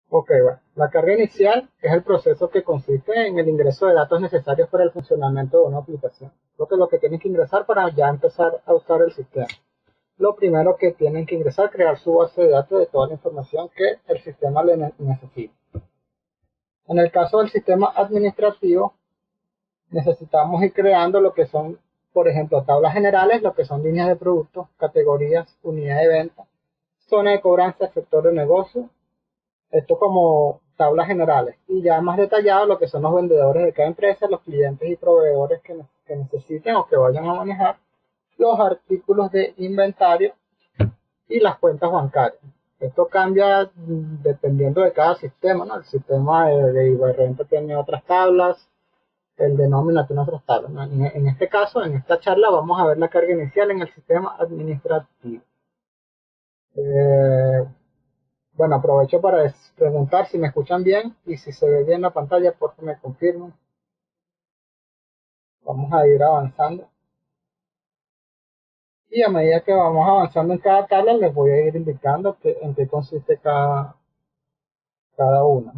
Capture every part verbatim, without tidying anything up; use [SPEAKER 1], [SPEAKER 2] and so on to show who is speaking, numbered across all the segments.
[SPEAKER 1] Ok, bueno, la carga inicial es el proceso que consiste en el ingreso de datos necesarios para el funcionamiento de una aplicación. Lo que lo que tienen que ingresar para ya empezar a usar el sistema. Lo primero que tienen que ingresar es crear su base de datos de toda la información que el sistema le necesita. En el caso del sistema administrativo, necesitamos ir creando lo que son, por ejemplo, tablas generales, lo que son líneas de productos, categorías, unidad de venta, zona de cobranza, sector de negocio. Esto como tablas generales, y ya más detallado lo que son los vendedores de cada empresa, los clientes y proveedores que, que necesiten o que vayan a manejar, los artículos de inventario y las cuentas bancarias. Esto cambia dependiendo de cada sistema, ¿no? El sistema de, de Iberrenta tiene otras tablas, el de nómina tiene otras tablas, ¿no? En, en este caso, en esta charla, vamos a ver la carga inicial en el sistema administrativo. Eh, Bueno, aprovecho para preguntar si me escuchan bien y si se ve bien la pantalla, por favor me confirman. Vamos a ir avanzando. Y a medida que vamos avanzando en cada tabla, les voy a ir indicando que, en qué consiste cada, cada una.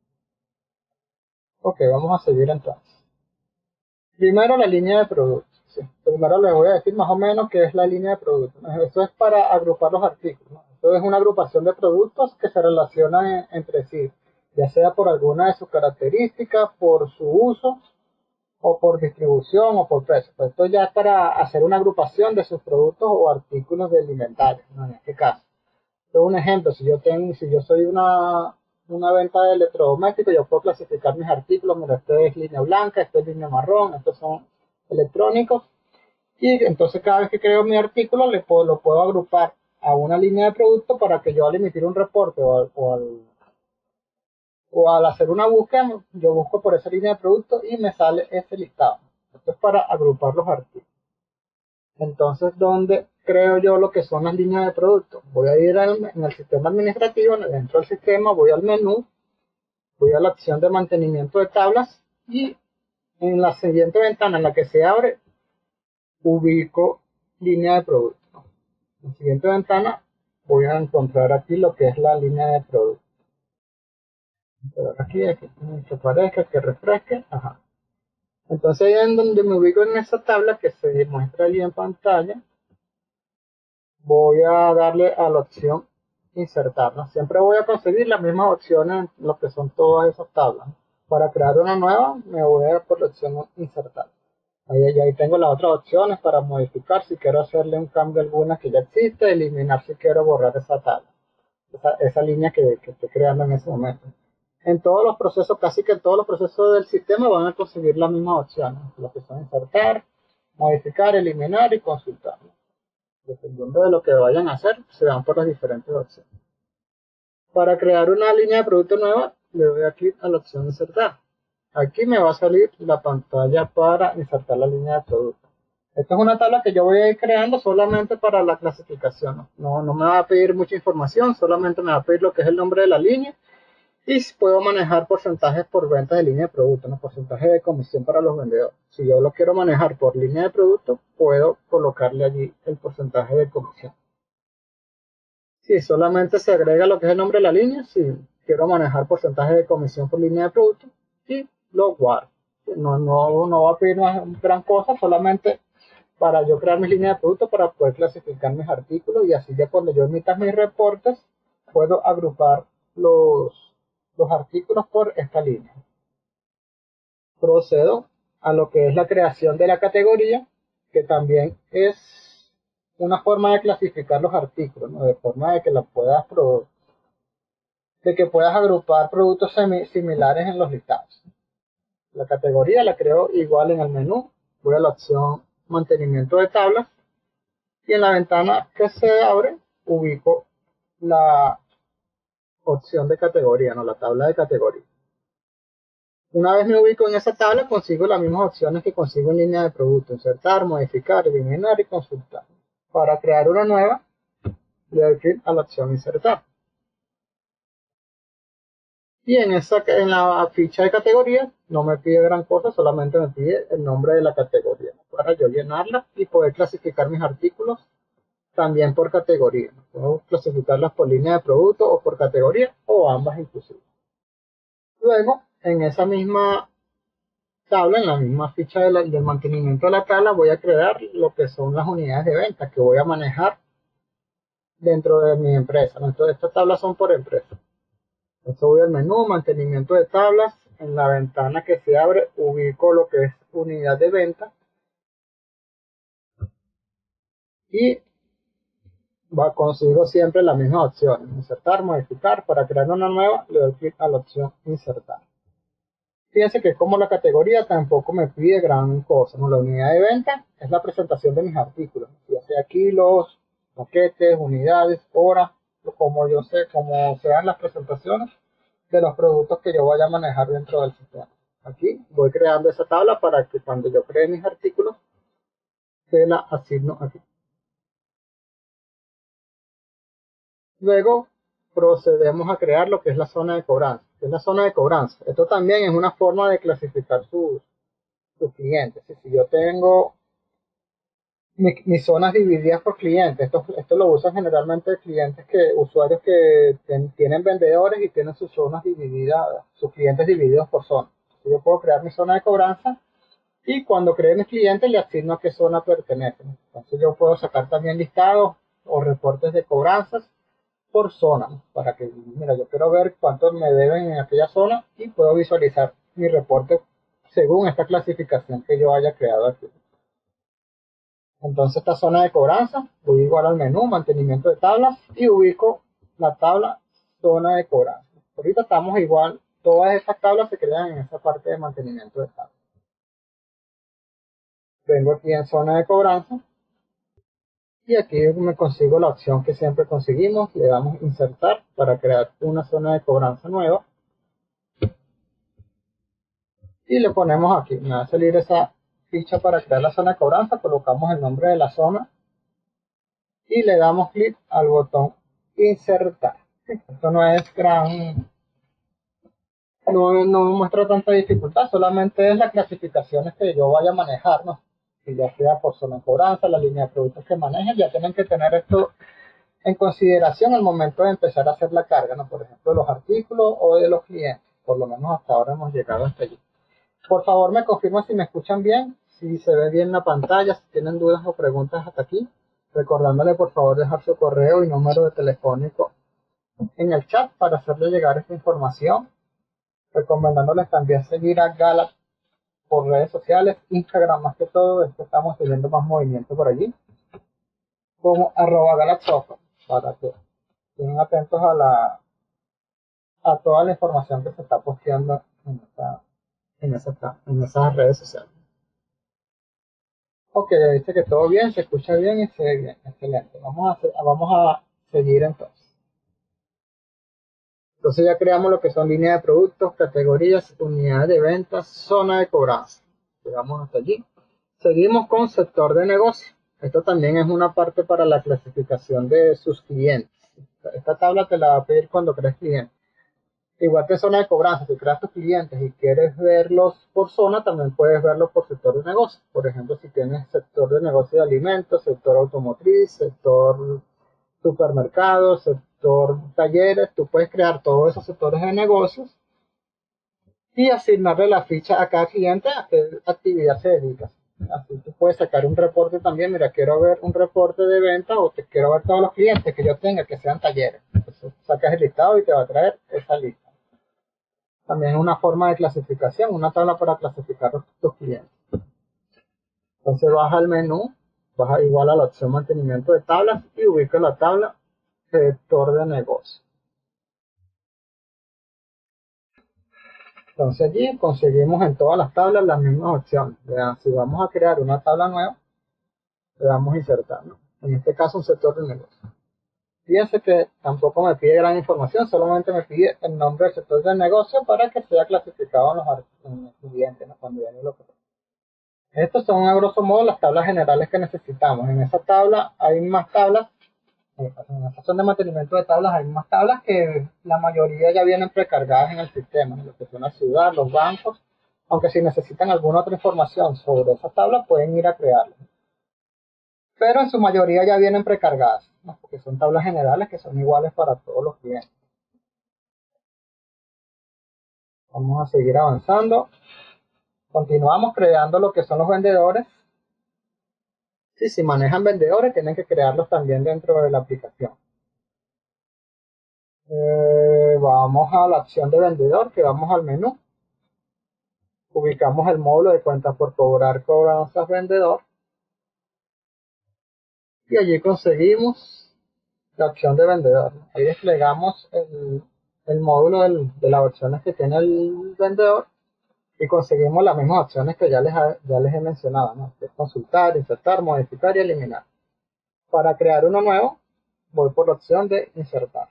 [SPEAKER 1] Ok, vamos a seguir entonces. Primero la línea de productos. Sí. Primero les voy a decir más o menos qué es la línea de productos. Esto es para agrupar los artículos, ¿no? Esto es una agrupación de productos que se relacionan en, entre sí, ya sea por alguna de sus características, por su uso, o por distribución o por precio. Pues esto ya es para hacer una agrupación de sus productos o artículos del inventario, ¿no? En este caso. Entonces, un ejemplo, si yo tengo, si yo soy una, una venta de electrodomésticos, yo puedo clasificar mis artículos. Mira, este es línea blanca, este es línea marrón, estos son electrónicos. Y entonces cada vez que creo mi artículo, le puedo, lo puedo agrupar a una línea de producto para que yo al emitir un reporte o al, o al o al hacer una búsqueda, yo busco por esa línea de productos y me sale ese listado. Esto es para agrupar los artículos. Entonces, ¿dónde creo yo lo que son las líneas de productos? Voy a ir al, en el sistema administrativo, dentro del sistema, voy al menú, voy a la opción de mantenimiento de tablas y en la siguiente ventana en la que se abre, ubico línea de productos. En la siguiente ventana voy a encontrar aquí lo que es la línea de productos. Pero aquí, aquí, que aparezca, que refresque, ajá. Entonces ahí en donde me ubico en esa tabla que se muestra ahí en pantalla, voy a darle a la opción insertar, ¿no? Siempre voy a conseguir las mismas opciones en lo que son todas esas tablas. Para crear una nueva, me voy a ir por la opción insertar. Ahí, ahí tengo las otras opciones para modificar si quiero hacerle un cambio a alguna que ya existe, eliminar si quiero borrar esa tabla, esa, esa línea que, que estoy creando en ese momento. En todos los procesos, casi que en todos los procesos del sistema van a conseguir las mismas opciones, lo que son insertar, modificar, eliminar y consultar. Dependiendo de lo que vayan a hacer, se van por las diferentes opciones. Para crear una línea de producto nueva, le doy aquí a la opción insertar. Aquí me va a salir la pantalla para insertar la línea de producto. Esta es una tabla que yo voy a ir creando solamente para la clasificación. No, no me va a pedir mucha información, solamente me va a pedir lo que es el nombre de la línea. Y puedo manejar porcentajes por ventas de línea de producto, ¿no? Porcentaje de comisión para los vendedores. Si yo lo quiero manejar por línea de producto, puedo colocarle allí el porcentaje de comisión. Si solamente se agrega lo que es el nombre de la línea, si quiero manejar porcentaje de comisión por línea de producto, y lo guardo. No, no, no va a pedir más gran cosa, solamente para yo crear mis líneas de producto para poder clasificar mis artículos y así ya cuando yo emita mis reportes, puedo agrupar los los artículos por esta línea. Procedo a lo que es la creación de la categoría, que también es una forma de clasificar los artículos, ¿no? De forma de que la puedas de que puedas agrupar productos similares en los listados. La categoría la creo igual en el menú, voy a la opción mantenimiento de tablas y en la ventana que se abre ubico la opción de categoría, no la tabla de categoría. Una vez me ubico en esa tabla, consigo las mismas opciones que consigo en línea de producto: insertar, modificar, eliminar y consultar. Para crear una nueva, le doy clic a la opción insertar. Y en, esa, en la ficha de categoría no me pide gran cosa, solamente me pide el nombre de la categoría para yo llenarla y poder clasificar mis artículos también por categoría. Puedo clasificarlas por línea de producto o por categoría o ambas inclusive. Luego, en esa misma tabla, en la misma ficha de la, del mantenimiento de la tabla, voy a crear lo que son las unidades de venta que voy a manejar dentro de mi empresa, ¿no? Entonces, estas tablas son por empresa. Entonces voy al menú, mantenimiento de tablas. En la ventana que se abre, ubico lo que es unidad de venta. Y va, consigo siempre la misma opción, insertar, modificar. Para crear una nueva, le doy clic a la opción insertar. Fíjense que como la categoría tampoco me pide gran cosa, ¿no? La unidad de venta es la presentación de mis artículos, ya sea kilos, paquetes, unidades, horas, como yo sé, como sean las presentaciones de los productos que yo vaya a manejar dentro del sistema. Aquí voy creando esa tabla para que cuando yo cree mis artículos, se la asigno aquí. Luego procedemos a crear lo que es la zona de cobranza. ¿Qué es la zona de cobranza? Esto también es una forma de clasificar sus, sus clientes. Si yo tengo mi, mis zonas divididas por clientes, esto, esto lo usan generalmente clientes que, usuarios que ten, tienen vendedores y tienen sus zonas divididas, sus clientes divididos por zona. Yo puedo crear mi zona de cobranza y cuando cree mis clientes le asigno a qué zona pertenecen. Entonces yo puedo sacar también listados o reportes de cobranzas por zona, ¿no? Para que, mira, yo quiero ver cuánto me deben en aquella zona y puedo visualizar mi reporte según esta clasificación que yo haya creado aquí. Entonces esta zona de cobranza, voy igual al menú, mantenimiento de tablas y ubico la tabla zona de cobranza. Ahorita estamos igual, todas estas tablas se crean en esa parte de mantenimiento de tablas. Vengo aquí en zona de cobranza y aquí me consigo la opción que siempre conseguimos, le damos insertar para crear una zona de cobranza nueva y le ponemos aquí, me va a salir esa ficha para crear la zona de cobranza, colocamos el nombre de la zona y le damos clic al botón insertar. Esto no es gran, no, no muestra tanta dificultad, solamente es las clasificaciones que yo vaya a manejar, ¿no? Si ya sea por zona de cobranza, la línea de productos que manejen, ya tienen que tener esto en consideración al momento de empezar a hacer la carga, ¿no? Por ejemplo, de los artículos o de los clientes. Por lo menos hasta ahora hemos llegado hasta allí. Por favor, me confirma si me escuchan bien, si se ve bien la pantalla, si tienen dudas o preguntas hasta aquí. Recordándole, por favor, dejar su correo y número de telefónico en el chat para hacerle llegar esta información. Recomendándoles también seguir a Gala por redes sociales, Instagram más que todo, es que estamos teniendo más movimiento por allí, como arroba galaxofa, para que estén atentos a la a toda la información que se está posteando en, esta, en, esa, en esas redes sociales. Ok, dice que todo bien, se escucha bien y se ve bien, excelente. Vamos a, hacer, vamos a seguir entonces. Entonces ya creamos lo que son líneas de productos, categorías, unidades de ventas, zona de cobranza. Llegamos hasta allí. Seguimos con sector de negocio. Esto también es una parte para la clasificación de sus clientes. Esta tabla te la va a pedir cuando crees clientes. Igual que zona de cobranza, si creas tus clientes y quieres verlos por zona, también puedes verlos por sector de negocio. Por ejemplo, si tienes sector de negocio de alimentos, sector automotriz, sector supermercados, sector talleres, tú puedes crear todos esos sectores de negocios y asignarle la ficha a cada cliente a qué actividad se dedica. Así tú puedes sacar un reporte también, mira, quiero ver un reporte de venta o te quiero ver todos los clientes que yo tenga que sean talleres. Entonces sacas el listado y te va a traer esa lista. También es una forma de clasificación, una tabla para clasificar tus clientes. Entonces vas al menú, vas igual a la opción mantenimiento de tablas y ubica la tabla sector de negocio. Entonces allí conseguimos en todas las tablas las mismas opciones. Vean, si vamos a crear una tabla nueva, le damos a insertar, ¿no? En este caso un sector de negocio. Fíjense que tampoco me pide gran información, solamente me pide el nombre del sector de negocio para que sea clasificado en los, en los clientes, ¿no? Cuando viene lo que... Estos son a grosso modo las tablas generales que necesitamos. En esa tabla hay más tablas, en la sección de mantenimiento de tablas hay más tablas que la mayoría ya vienen precargadas en el sistema, en lo que son la ciudad, los bancos, aunque si necesitan alguna otra información sobre esas tablas pueden ir a crearlas. Pero en su mayoría ya vienen precargadas, ¿no? Porque son tablas generales que son iguales para todos los clientes. Vamos a seguir avanzando. Continuamos creando lo que son los vendedores. Sí, si manejan vendedores, tienen que crearlos también dentro de la aplicación. Eh, vamos a la opción de vendedor, que vamos al menú. Ubicamos el módulo de cuentas por cobrar, cobranzas vendedor. Y allí conseguimos la opción de vendedor. Ahí desplegamos el, el módulo del, de las opciones que tiene el vendedor. Y conseguimos las mismas opciones que ya les, ya les he mencionado, ¿no? Que es consultar, insertar, modificar y eliminar. Para crear uno nuevo, voy por la opción de insertar.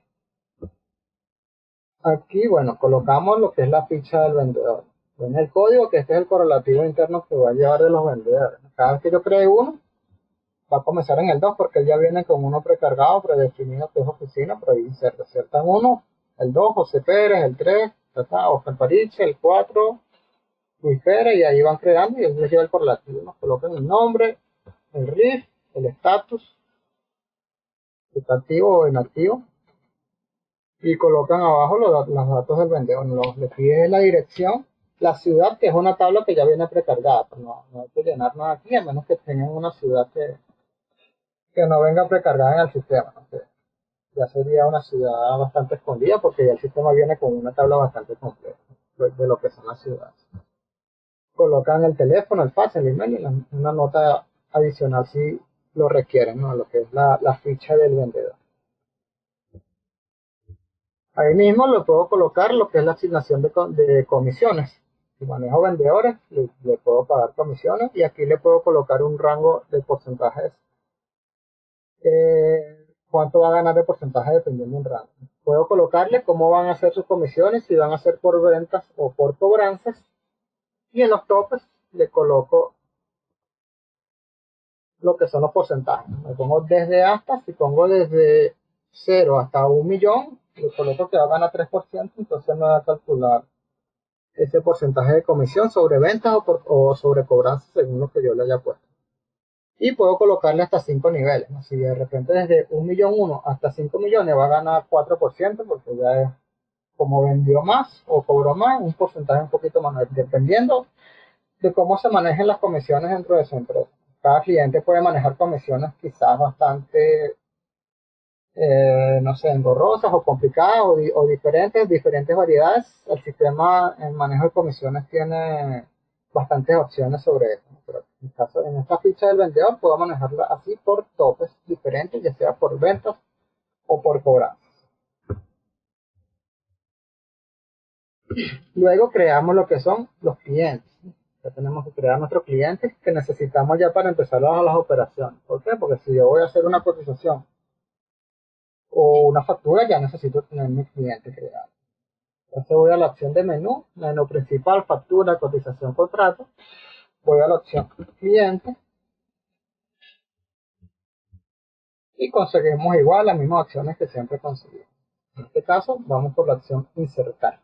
[SPEAKER 1] Aquí, bueno, colocamos lo que es la ficha del vendedor. En el código, que este es el correlativo interno que va a llevar de los vendedores. Cada vez que yo cree uno, va a comenzar en el dos porque ya viene con uno precargado, predefinido, que es oficina, pero ahí inserta. Insertan uno, el dos, José Pérez, el tres, Oscar Parich, el cuatro, Luis Pérez, y ahí van creando y les lleva el correlativo. Nos colocan el nombre, el R I F, el estatus, si está activo o inactivo, y colocan abajo los, los datos del vendedor. Los, le pide la dirección, la ciudad, que es una tabla que ya viene precargada, pero no, no hay que llenar nada aquí, a menos que tengan una ciudad que, que no venga precargada en el sistema, ¿no? Que ya sería una ciudad bastante escondida porque ya el sistema viene con una tabla bastante completa de, de lo que son las ciudades. Colocan el teléfono, el fax, el email y la, una nota adicional si lo requieren, ¿no? Lo que es la, la ficha del vendedor. Ahí mismo le puedo colocar lo que es la asignación de, de comisiones. Si manejo vendedores, le, le puedo pagar comisiones y aquí le puedo colocar un rango de porcentajes. Eh, cuánto va a ganar de porcentaje dependiendo de un rango. Puedo colocarle cómo van a ser sus comisiones, si van a ser por ventas o por cobranzas. Y en los topes le coloco lo que son los porcentajes. Me pongo desde hasta, si pongo desde cero hasta un millón, le coloco que va a ganar tres por ciento, entonces me va a calcular ese porcentaje de comisión sobre ventas o, por, o sobre cobranzas según lo que yo le haya puesto. Y puedo colocarle hasta cinco niveles, ¿no? Si de repente desde un millón uno hasta cinco millones va a ganar cuatro por ciento, porque ya es como vendió más o cobró más, un porcentaje un poquito más, dependiendo de cómo se manejen las comisiones dentro de su empresa. Cada cliente puede manejar comisiones quizás bastante, eh, no sé, engorrosas o complicadas o, di o diferentes, diferentes variedades. El sistema en manejo de comisiones tiene bastantes opciones sobre eso, ¿no? Pero en, caso, en esta ficha del vendedor puedo manejarla así por topes diferentes, ya sea por ventas o por cobranzas. Luego creamos lo que son los clientes. Ya tenemos que crear nuestros clientes que necesitamos ya para empezar las, las operaciones. ¿Por qué? Porque si yo voy a hacer una cotización o una factura, ya necesito tener mi cliente creado. Entonces voy a la opción de menú, menú principal, factura, cotización, contrato. Voy a la opción cliente y conseguimos igual las mismas opciones que siempre conseguimos. En este caso vamos por la opción insertar.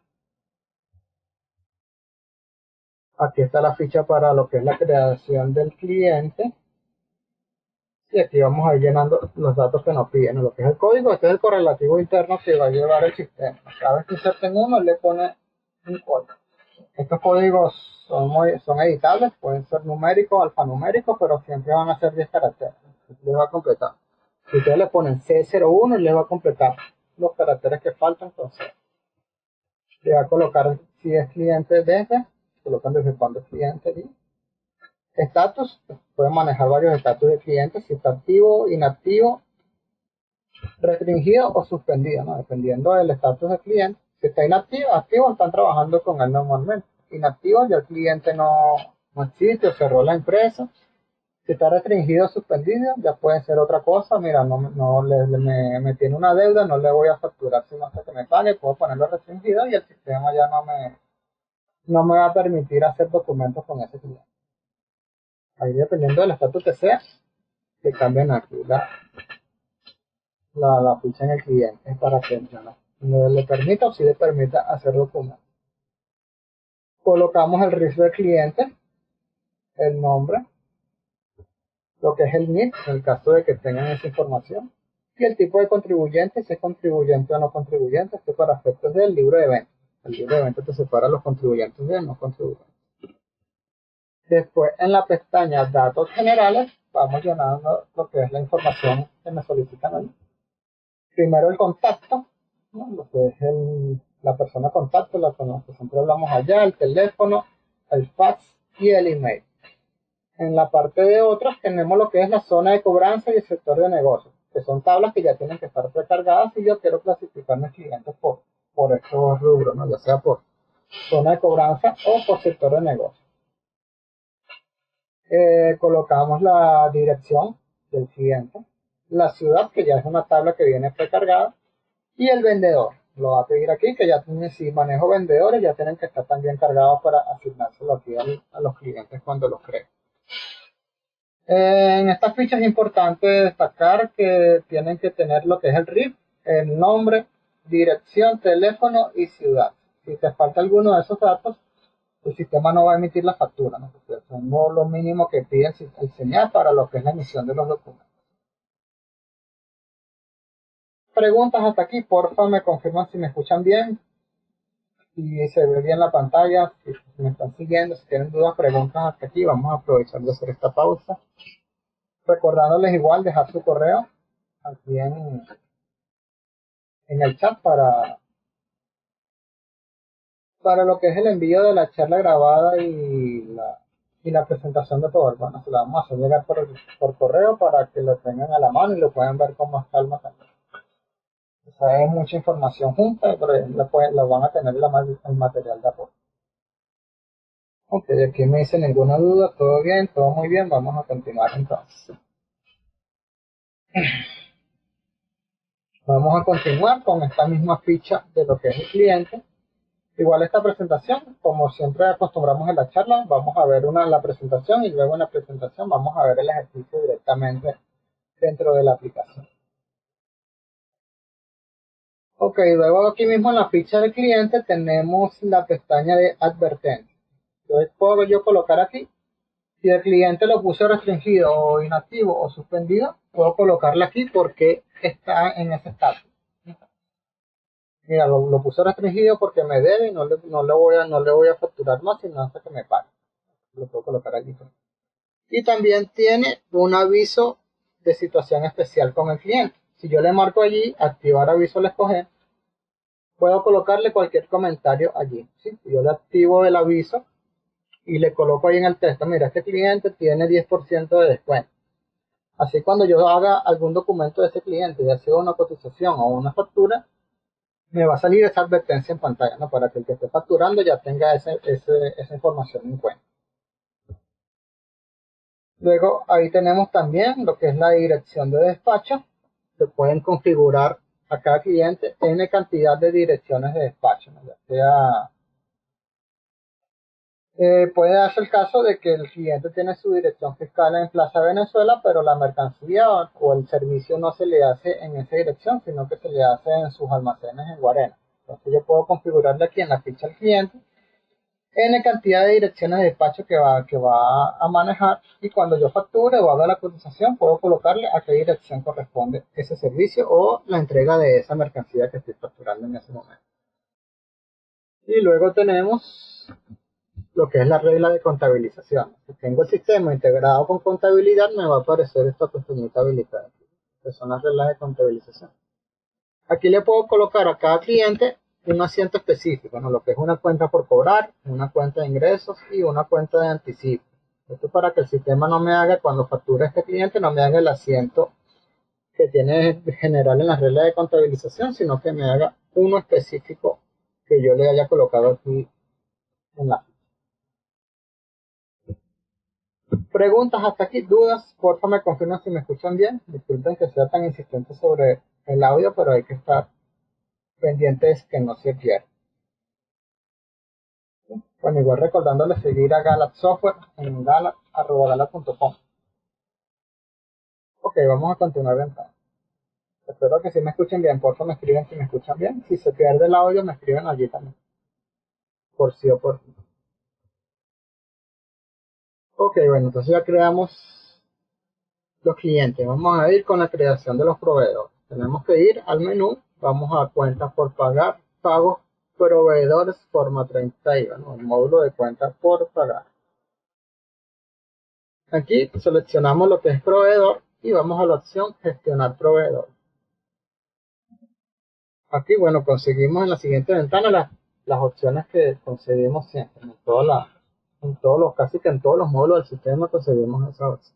[SPEAKER 1] Aquí está la ficha para lo que es la creación del cliente. Y aquí vamos a ir llenando los datos que nos piden. Lo que es el código, este es el correlativo interno que va a llevar el sistema. Cada vez que inserten uno, le pone un código. Estos códigos son, muy, son editables, pueden ser numéricos, alfanuméricos, pero siempre van a ser diez caracteres. Les va a completar. Si ustedes le ponen C cero uno, les va a completar los caracteres que faltan. Entonces, le va a colocar si es cliente desde, colocan desde cuándo es cliente y estatus, pueden manejar varios estatus de clientes, si está activo, inactivo, restringido o suspendido, ¿no? Dependiendo del estatus del cliente. Si está inactivo, activo, están trabajando con él normalmente. Inactivo, ya el cliente no, no existe o cerró la empresa. Si está restringido o suspendido, ya puede ser otra cosa. Mira, no, no le, le, me, me tiene una deuda, no le voy a facturar sino hasta que me pague, puedo ponerlo restringido y el sistema ya no me, no me va a permitir hacer documentos con ese cliente. Ahí dependiendo del estatus que sea, que cambien aquí la, la, la ficha en el cliente para que no, no le permita o si le permita hacer documentos. Colocamos el R I F del cliente, el nombre, lo que es el N I P, en el caso de que tengan esa información, y el tipo de contribuyente, si es contribuyente o no contribuyente, esto para efectos del libro de ventas. El libro de venta te separa los contribuyentes de no contribuyentes. Después, en la pestaña Datos Generales, vamos llenando lo que es la información que me solicitan ahí. Primero el contacto, ¿no? Lo que es el, la persona contacto, la con la que siempre hablamos allá, el teléfono, el fax y el email. En la parte de otros tenemos lo que es la zona de cobranza y el sector de negocios, que son tablas que ya tienen que estar precargadas si yo quiero clasificar mis clientes por, por estos rubros, ¿no? Ya sea por zona de cobranza o por sector de negocios. Eh, colocamos la dirección del cliente, la ciudad, que ya es una tabla que viene precargada, y el vendedor. Lo va a pedir aquí, que ya tiene, si manejo vendedores, ya tienen que estar también cargados para asignárselo aquí a, a los clientes cuando los creen. En estas fichas es importante destacar que tienen que tener lo que es el R I F, el nombre, dirección, teléfono y ciudad. Si te falta alguno de esos datos, el sistema no va a emitir la factura, ¿no? Porque son lo mínimo que pide el señal para lo que es la emisión de los documentos. Preguntas hasta aquí, porfa, me confirman si me escuchan bien, si se ve bien la pantalla, si me están siguiendo, si tienen dudas, preguntas hasta aquí. Vamos a aprovechar de hacer esta pausa. Recordándoles igual dejar su correo aquí en, en el chat para, para lo que es el envío de la charla grabada y la, y la presentación de todo. Bueno, se la vamos a hacer llegar por, por correo para que lo tengan a la mano y lo puedan ver con más calma también. O sea, es mucha información junta, pero la, pueden, la van a tener la, el material de apoyo. Ok, aquí me dice ninguna duda, todo bien, todo muy bien, vamos a continuar entonces. Vamos a continuar con esta misma ficha de lo que es el cliente. Igual esta presentación, como siempre acostumbramos en la charla, vamos a ver una la presentación y luego en la presentación vamos a ver el ejercicio directamente dentro de la aplicación. Ok, luego aquí mismo en la ficha del cliente tenemos la pestaña de advertencia. Entonces puedo yo colocar aquí, si el cliente lo puse restringido o inactivo o suspendido, puedo colocarle aquí porque está en ese estatus. Mira, lo, lo puse restringido porque me debe y no le, no le voy a no le voy a facturar más sino hasta que me pague. Lo puedo colocar aquí. Y también tiene un aviso de situación especial con el cliente. Si yo le marco allí, activar aviso al escoger, puedo colocarle cualquier comentario allí. ¿Sí? Yo le activo el aviso y le coloco ahí en el texto, mira, este cliente tiene diez por ciento de descuento. Así cuando yo haga algún documento de ese cliente, ya sea una cotización o una factura, me va a salir esa advertencia en pantalla, ¿no? Para que el que esté facturando ya tenga ese, ese, esa información en cuenta. Luego ahí tenemos también lo que es la dirección de despacho. Se pueden configurar a cada cliente N cantidad de direcciones de despacho, ¿no? Ya sea, eh, puede darse el caso de que el cliente tiene su dirección fiscal en Plaza Venezuela, pero la mercancía o, o el servicio no se le hace en esa dirección, sino que se le hace en sus almacenes en Guarena. Entonces yo puedo configurarle aquí en la ficha al cliente N cantidad de direcciones de despacho que va, que va a manejar, y cuando yo facture o haga la cotización puedo colocarle a qué dirección corresponde ese servicio o la entrega de esa mercancía que estoy facturando en ese momento. Y luego tenemos lo que es la regla de contabilización. Si tengo el sistema integrado con contabilidad, me va a aparecer esta pestañita habilitada aquí, que son las reglas de contabilización. Aquí le puedo colocar a cada cliente un asiento específico, ¿no? Lo que es una cuenta por cobrar, una cuenta de ingresos y una cuenta de anticipo. Esto para que el sistema no me haga, cuando facture a este cliente, no me haga el asiento que tiene general en las reglas de contabilización, sino que me haga uno específico que yo le haya colocado aquí en la ficha. Preguntas hasta aquí, dudas, por favor me confirman si me escuchan bien. Disculpen que sea tan insistente sobre el audio, pero hay que estar pendientes que no se pierda. Bueno, igual recordándoles seguir a Galat Software en galat arroba galat punto com. Ok, vamos a continuar entonces. Espero que si me escuchen bien, por favor me escriben si me escuchan bien. Si se pierde el audio, me escriben allí también. Por sí o por sí. Ok, bueno, entonces ya creamos los clientes. Vamos a ir con la creación de los proveedores. Tenemos que ir al menú, vamos a cuentas por pagar, pagos, proveedores forma treinta I V A, ¿no? El módulo de cuenta por pagar. Aquí seleccionamos lo que es proveedor y vamos a la opción gestionar proveedor. Aquí, bueno, conseguimos en la siguiente ventana las, las opciones que conseguimos siempre. En, toda la, en todos los, casi que en todos los módulos del sistema conseguimos esa opción.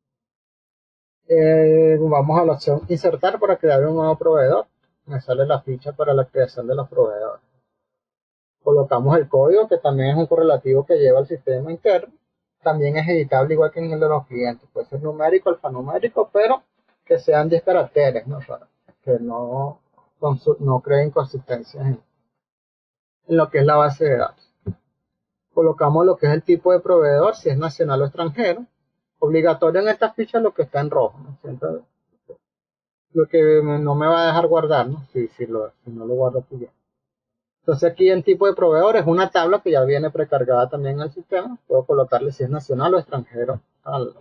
[SPEAKER 1] Eh, vamos a la opción insertar para crear un nuevo proveedor. Me sale la ficha para la creación de los proveedores. Colocamos el código, que también es un correlativo que lleva el sistema interno. También es editable igual que en el de los clientes. Puede ser numérico, alfanumérico, pero que sean diez caracteres, ¿no? Para que no, no creen inconsistencias en, en lo que es la base de datos. Colocamos lo que es el tipo de proveedor, si es nacional o extranjero. Obligatorio en esta ficha lo que está en rojo, ¿no? Siempre, lo que no me va a dejar guardar, ¿no? Si, si, lo, si no lo guardo aquí bien. Entonces aquí en tipo de proveedor es una tabla que ya viene precargada también en el sistema. Puedo colocarle si es nacional o extranjero al,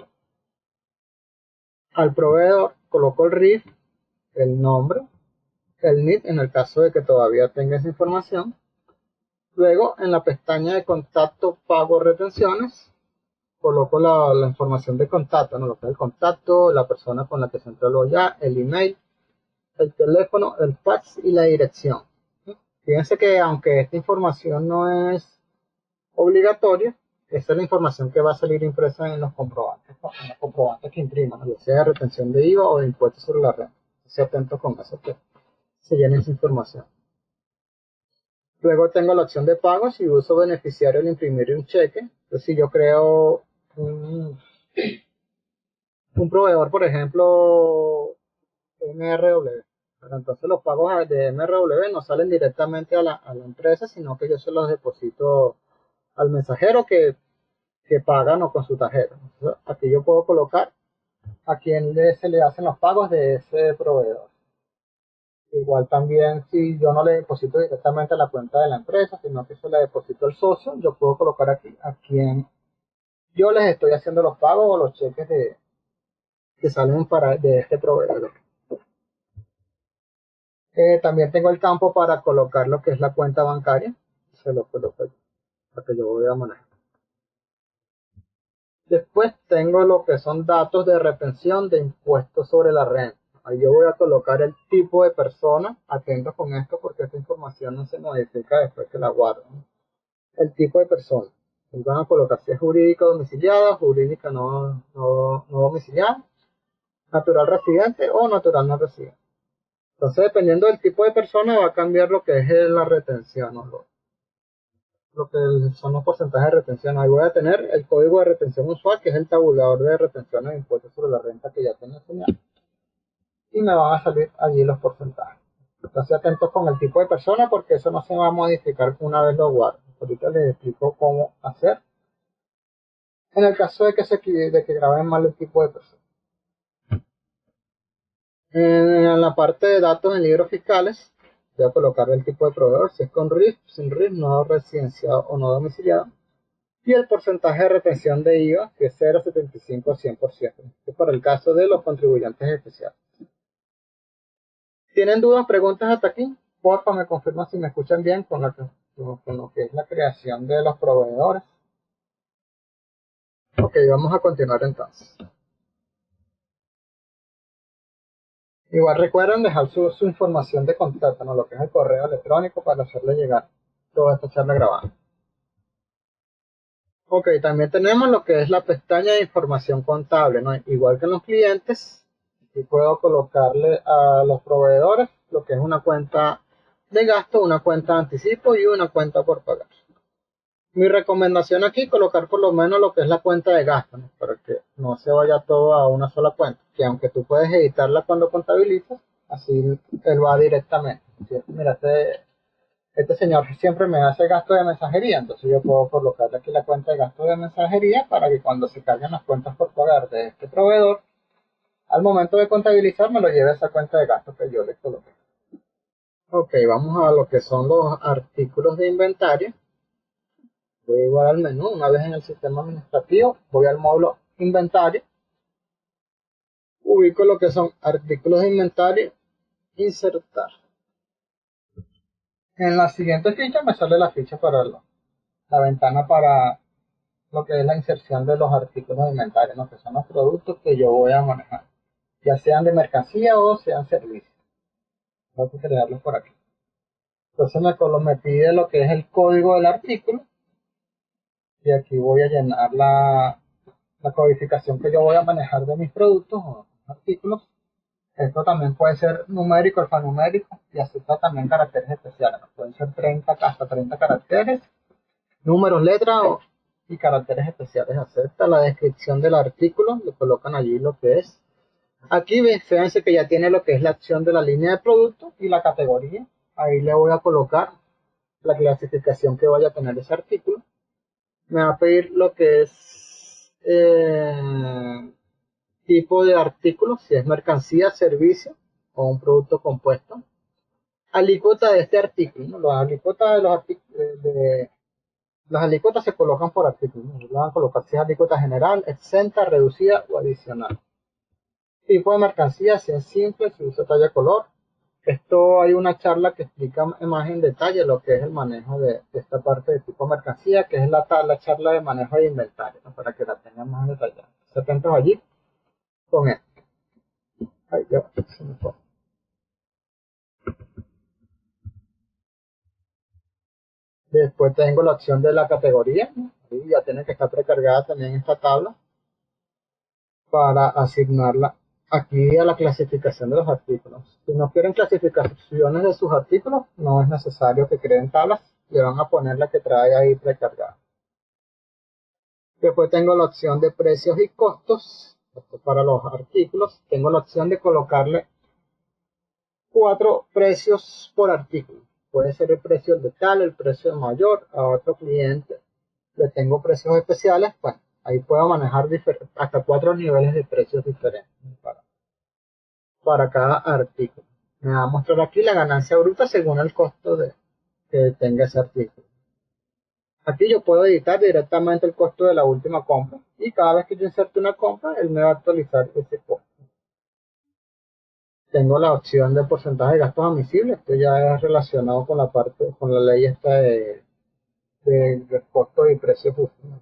[SPEAKER 1] al proveedor. Coloco el R I F, el nombre, el N I T en el caso de que todavía tenga esa información. Luego en la pestaña de contacto, pago, retenciones, coloco la, la información de contacto, ¿no? Lo que es el contacto, la persona con la que se entró ya, el email, el teléfono, el fax y la dirección. Fíjense que aunque esta información no es obligatoria, esta es la información que va a salir impresa en los comprobantes, ¿no? En los comprobantes que impriman, ya sea de retención de I V A o de impuestos sobre la renta. Esté atento con eso, que se llene esa información. Luego tengo la opción de pago, si uso beneficiario al imprimir un cheque. Entonces si yo creo un, un proveedor, por ejemplo, M R W, pero entonces los pagos de M R W no salen directamente a la, a la empresa, sino que yo se los deposito al mensajero que, que paga, no con su tarjeta. Entonces, aquí yo puedo colocar a quién le, se le hacen los pagos de ese proveedor. Igual también si yo no le deposito directamente a la cuenta de la empresa, sino que se le deposito al socio, yo puedo colocar aquí a quién yo les estoy haciendo los pagos o los cheques de, que salen para, de este proveedor. Eh, también tengo el campo para colocar lo que es la cuenta bancaria. Se lo coloco aquí, para que yo voy a manejar. Después tengo lo que son datos de retención de impuestos sobre la renta. Ahí yo voy a colocar el tipo de persona. Atentos con esto porque esta información no se modifica después que la guardo, ¿no? El tipo de persona. Y van a colocar si es jurídica domiciliada, jurídica no, no, no domiciliada, natural residente o natural no residente. Entonces, dependiendo del tipo de persona, va a cambiar lo que es la retención, ¿no? Lo, lo que son los porcentajes de retención. Ahí voy a tener el código de retención usual, que es el tabulador de retención de impuestos sobre la renta que ya tengo enseñado. Y me van a salir allí los porcentajes. Entonces, atentos con el tipo de persona, porque eso no se va a modificar una vez lo guardo. Ahorita les explico cómo hacer. En el caso de que se de que graben mal el tipo de persona. En la parte de datos en libros fiscales, voy a colocar el tipo de proveedor, si es con R I F, sin R I F, no residenciado o no domiciliado. Y el porcentaje de retención de I V A, que es cero coma setenta y cinco a cien por ciento. Es para el caso de los contribuyentes especiales. ¿Tienen dudas, preguntas hasta aquí? Porfa, me confirman si me escuchan bien con, la, con lo que es la creación de los proveedores. Ok, vamos a continuar entonces. Igual recuerden dejar su, su información de contacto, ¿no? Lo que es el correo electrónico para hacerle llegar toda esta charla grabada. Ok, también tenemos lo que es la pestaña de información contable, ¿no? Igual que en los clientes, aquí puedo colocarle a los proveedores lo que es una cuenta de gasto, una cuenta de anticipo y una cuenta por pagar. Mi recomendación aquí es colocar por lo menos lo que es la cuenta de gasto, ¿no? Para que no se vaya todo a una sola cuenta, que aunque tú puedes editarla cuando contabilizas, así él va directamente. ¿Sí? Mira, este, este señor siempre me hace gasto de mensajería, entonces yo puedo colocarle aquí la cuenta de gasto de mensajería para que cuando se carguen las cuentas por pagar de este proveedor, al momento de contabilizar me lo lleve a esa cuenta de gasto que yo le coloqué. Ok, vamos a lo que son los artículos de inventario. Voy igual al menú, una vez en el sistema administrativo, voy al módulo inventario, ubico lo que son artículos de inventario, insertar. En la siguiente ficha me sale la ficha para lo- la ventana para lo que es la inserción de los artículos de inventario, ¿no? Que son los productos que yo voy a manejar, ya sean de mercancía o sean servicios. Voy a crearlos por aquí. Entonces me, colo- me pide lo que es el código del artículo y aquí voy a llenar la, la codificación que yo voy a manejar de mis productos o artículos. Esto también puede ser numérico, alfanumérico y acepta también caracteres especiales, ¿no? Pueden ser treinta hasta treinta caracteres, números, letras o- y caracteres especiales. Acepta la descripción del artículo, le colocan allí lo que es. Aquí ven, fíjense que ya tiene lo que es la acción de la línea de producto y la categoría. Ahí le voy a colocar la clasificación que vaya a tener ese artículo. Me va a pedir lo que es eh, tipo de artículo, si es mercancía, servicio o un producto compuesto. Alícuota de este artículo, ¿no? Las alícuotas de los artículos, de, de, las alícuotas se colocan por artículo, ¿no? Le van a colocar si es alícuota general, exenta, reducida o adicional. Tipo de mercancía, si es simple, si usa talla color. Esto hay una charla que explica más en detalle lo que es el manejo de, de esta parte de tipo de mercancía, que es la, la charla de manejo de inventario, ¿no? Para que la tengan más detallada. Se atentos allí con esto. Ay, ya, se me fue. Después tengo la opción de la categoría, ¿no? Y ya tiene que estar precargada también esta tabla para asignarla aquí a la clasificación de los artículos. Si no quieren clasificaciones de sus artículos, no es necesario que creen tablas, le van a poner la que trae ahí precargada. Después tengo la opción de precios y costos. Esto para los artículos. Tengo la opción de colocarle cuatro precios por artículo. Puede ser el precio de tal, el precio mayor. A otro cliente le tengo precios especiales. Bueno, ahí puedo manejar hasta cuatro niveles de precios diferentes para, para cada artículo. Me va a mostrar aquí la ganancia bruta según el costo de, que tenga ese artículo. Aquí yo puedo editar directamente el costo de la última compra y cada vez que yo inserte una compra, él me va a actualizar ese costo. Tengo la opción de porcentaje de gastos admisibles, esto ya es relacionado con la parte, con la ley esta de, de, de costo y precio justo, ¿no?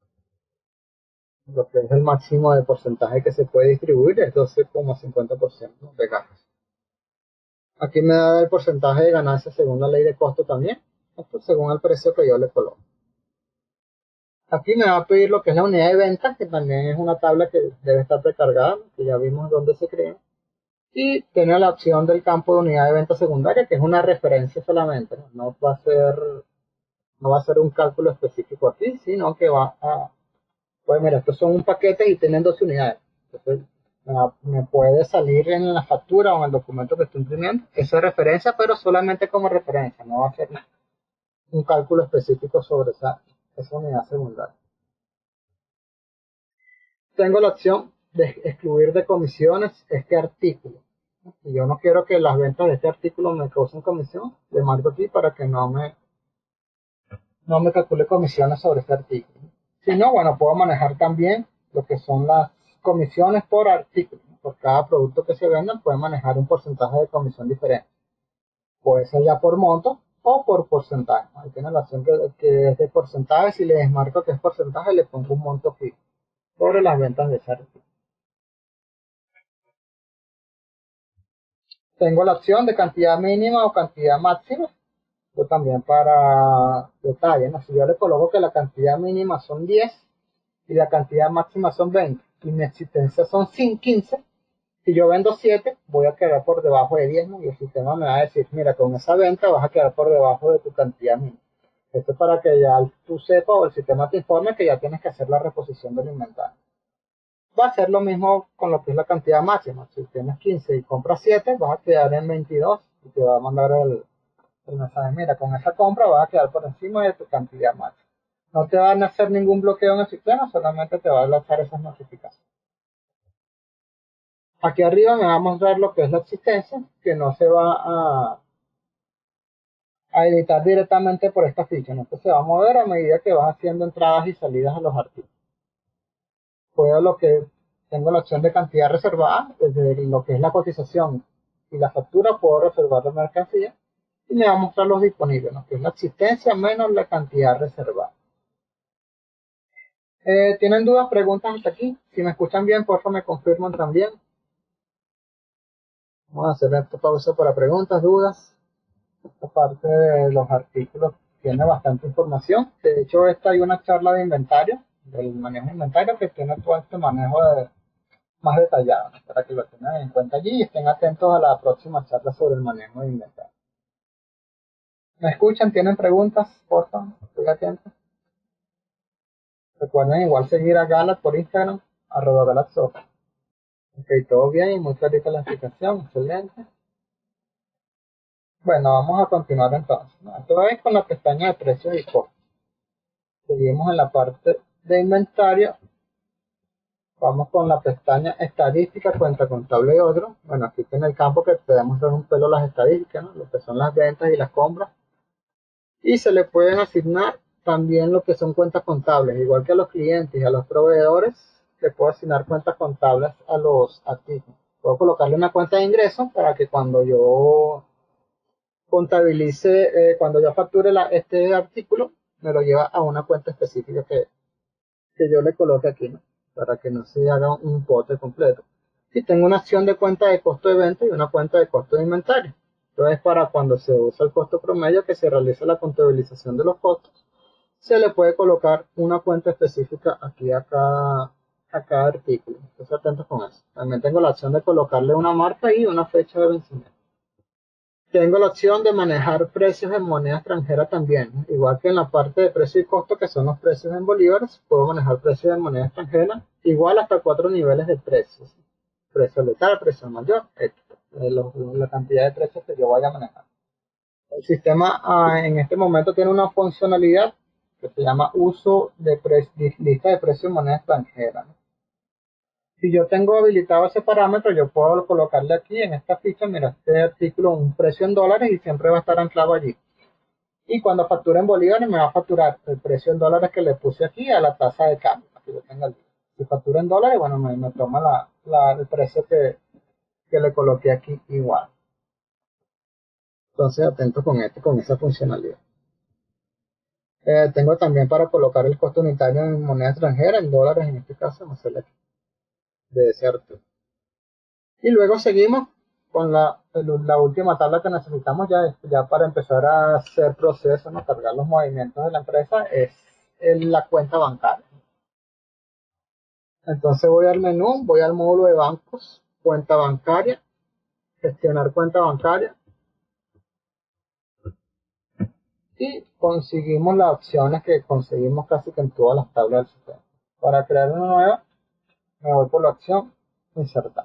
[SPEAKER 1] Lo que es el máximo de porcentaje que se puede distribuir es doce coma cincuenta por ciento de gastos. Aquí me da el porcentaje de ganancia según la ley de costo también, esto según el precio que yo le coloco. Aquí me va a pedir lo que es la unidad de ventas, que también es una tabla que debe estar precargada, que ya vimos dónde se crea. Y tiene la opción del campo de unidad de venta secundaria, que es una referencia solamente, ¿no? No va a ser, no va a ser un cálculo específico aquí, sino que va a, pues mira, estos son un paquete y tienen doce unidades. Entonces, me puede salir en la factura o en el documento que estoy imprimiendo esa referencia, pero solamente como referencia, no va a ser un cálculo específico sobre esa, esa unidad secundaria. Tengo la opción de excluir de comisiones este artículo. Si yo no quiero que las ventas de este artículo me causen comisión, le marco aquí para que no me, no me calcule comisiones sobre este artículo. Si no, bueno, puedo manejar también lo que son las comisiones por artículo. Por cada producto que se venda, puede manejar un porcentaje de comisión diferente. Puede ser ya por monto o por porcentaje. Ahí tiene la opción que, que es de porcentaje. Si le desmarco que es porcentaje, le pongo un monto fijo sobre las ventas de ese artículo. Tengo la opción de cantidad mínima o cantidad máxima. Esto también para detalles, ¿no? Si yo le coloco que la cantidad mínima son diez y la cantidad máxima son veinte y mi existencia son quince, si yo vendo siete, voy a quedar por debajo de diez, ¿no? Y el sistema me va a decir, mira, con esa venta vas a quedar por debajo de tu cantidad mínima. Esto es para que ya tú sepas o el sistema te informe que ya tienes que hacer la reposición del inventario. Va a ser lo mismo con lo que es la cantidad máxima. Si tienes quince y compras siete, vas a quedar en veintidós y te va a mandar el, el mensaje, mira, con esa compra vas a quedar por encima de tu cantidad máxima. No te van a hacer ningún bloqueo en el sistema, solamente te va a lanzar esas notificaciones. Aquí arriba me va a mostrar lo que es la existencia, que no se va a, a editar directamente por esta ficha, ¿no? Esto se va a mover a medida que vas haciendo entradas y salidas a los artículos. Puedo lo que tengo la opción de cantidad reservada, desde lo que es la cotización y la factura puedo reservar la mercancía y me va a mostrar los disponibles, ¿no? Que es la existencia menos la cantidad reservada. Eh, ¿Tienen dudas, preguntas hasta aquí? Si me escuchan bien, por favor me confirman también. Vamos a hacer esta pausa para preguntas, dudas. Esta parte de los artículos tiene bastante información. De hecho, esta hay una charla de inventario, del manejo de inventario, que tiene todo este manejo de, más detallado, ¿no? Para que lo tengan en cuenta allí y estén atentos a la próxima charla sobre el manejo de inventario. ¿Me escuchan? ¿Tienen preguntas? Por favor, estoy atento. Recuerden igual seguir a Galat por Instagram, arroba galatsoft. Ok, todo bien y muy clarita la explicación, excelente. Bueno, vamos a continuar entonces, ¿no? Esto es con la pestaña de precios y costos. Seguimos en la parte de inventario. Vamos con la pestaña estadística, cuenta contable y otro. Bueno, aquí tiene el campo que te demuestra un pelo las estadísticas, ¿no? Lo que son las ventas y las compras. Y se le pueden asignar también lo que son cuentas contables, igual que a los clientes y a los proveedores, le puedo asignar cuentas contables a los activos. Puedo colocarle una cuenta de ingresos para que cuando yo contabilice, eh, cuando yo facture la, este artículo, me lo lleva a una cuenta específica que, que yo le coloque aquí, ¿no? Para que no se haga un pote completo. Y tengo una acción de cuenta de costo de venta y una cuenta de costo de inventario. Entonces, para cuando se usa el costo promedio, que se realiza la contabilización de los costos, se le puede colocar una cuenta específica aquí a cada, a cada artículo. Entonces, atentos con eso. También tengo la opción de colocarle una marca y una fecha de vencimiento. Tengo la opción de manejar precios en moneda extranjera también, ¿no? Igual que en la parte de precio y costo, que son los precios en bolívares, puedo manejar precios en moneda extranjera, igual hasta cuatro niveles de precios. Precio letal, precio mayor, etcétera. Eh, lo- la cantidad de precios que yo vaya a manejar. El sistema ah, en este momento tiene una funcionalidad que se llama uso de pre- lista de precios en moneda extranjera, ¿no? Si yo tengo habilitado ese parámetro, yo puedo colocarle aquí en esta ficha, mira, este artículo un precio en dólares y siempre va a estar anclado allí. Y cuando facture en bolívares, me va a facturar el precio en dólares que le puse aquí a la tasa de cambio, que yo tenga allí. Si factura en dólares, bueno, me, me toma la, la, el precio que, que le coloqué aquí igual. Entonces, atento con este, con esa funcionalidad. Eh, tengo también para colocar el costo unitario en moneda extranjera, en dólares en este caso, no sé, de ese artículo. Y luego seguimos con la, la última tabla que necesitamos ya, ya para empezar a hacer procesos, ¿no? Cargar los movimientos de la empresa, es el- la cuenta bancaria. Entonces voy al menú, voy al módulo de bancos, cuenta bancaria, gestionar cuenta bancaria y conseguimos las opciones que conseguimos casi que en todas las tablas del sistema. Para crear una nueva, me voy por la opción insertar.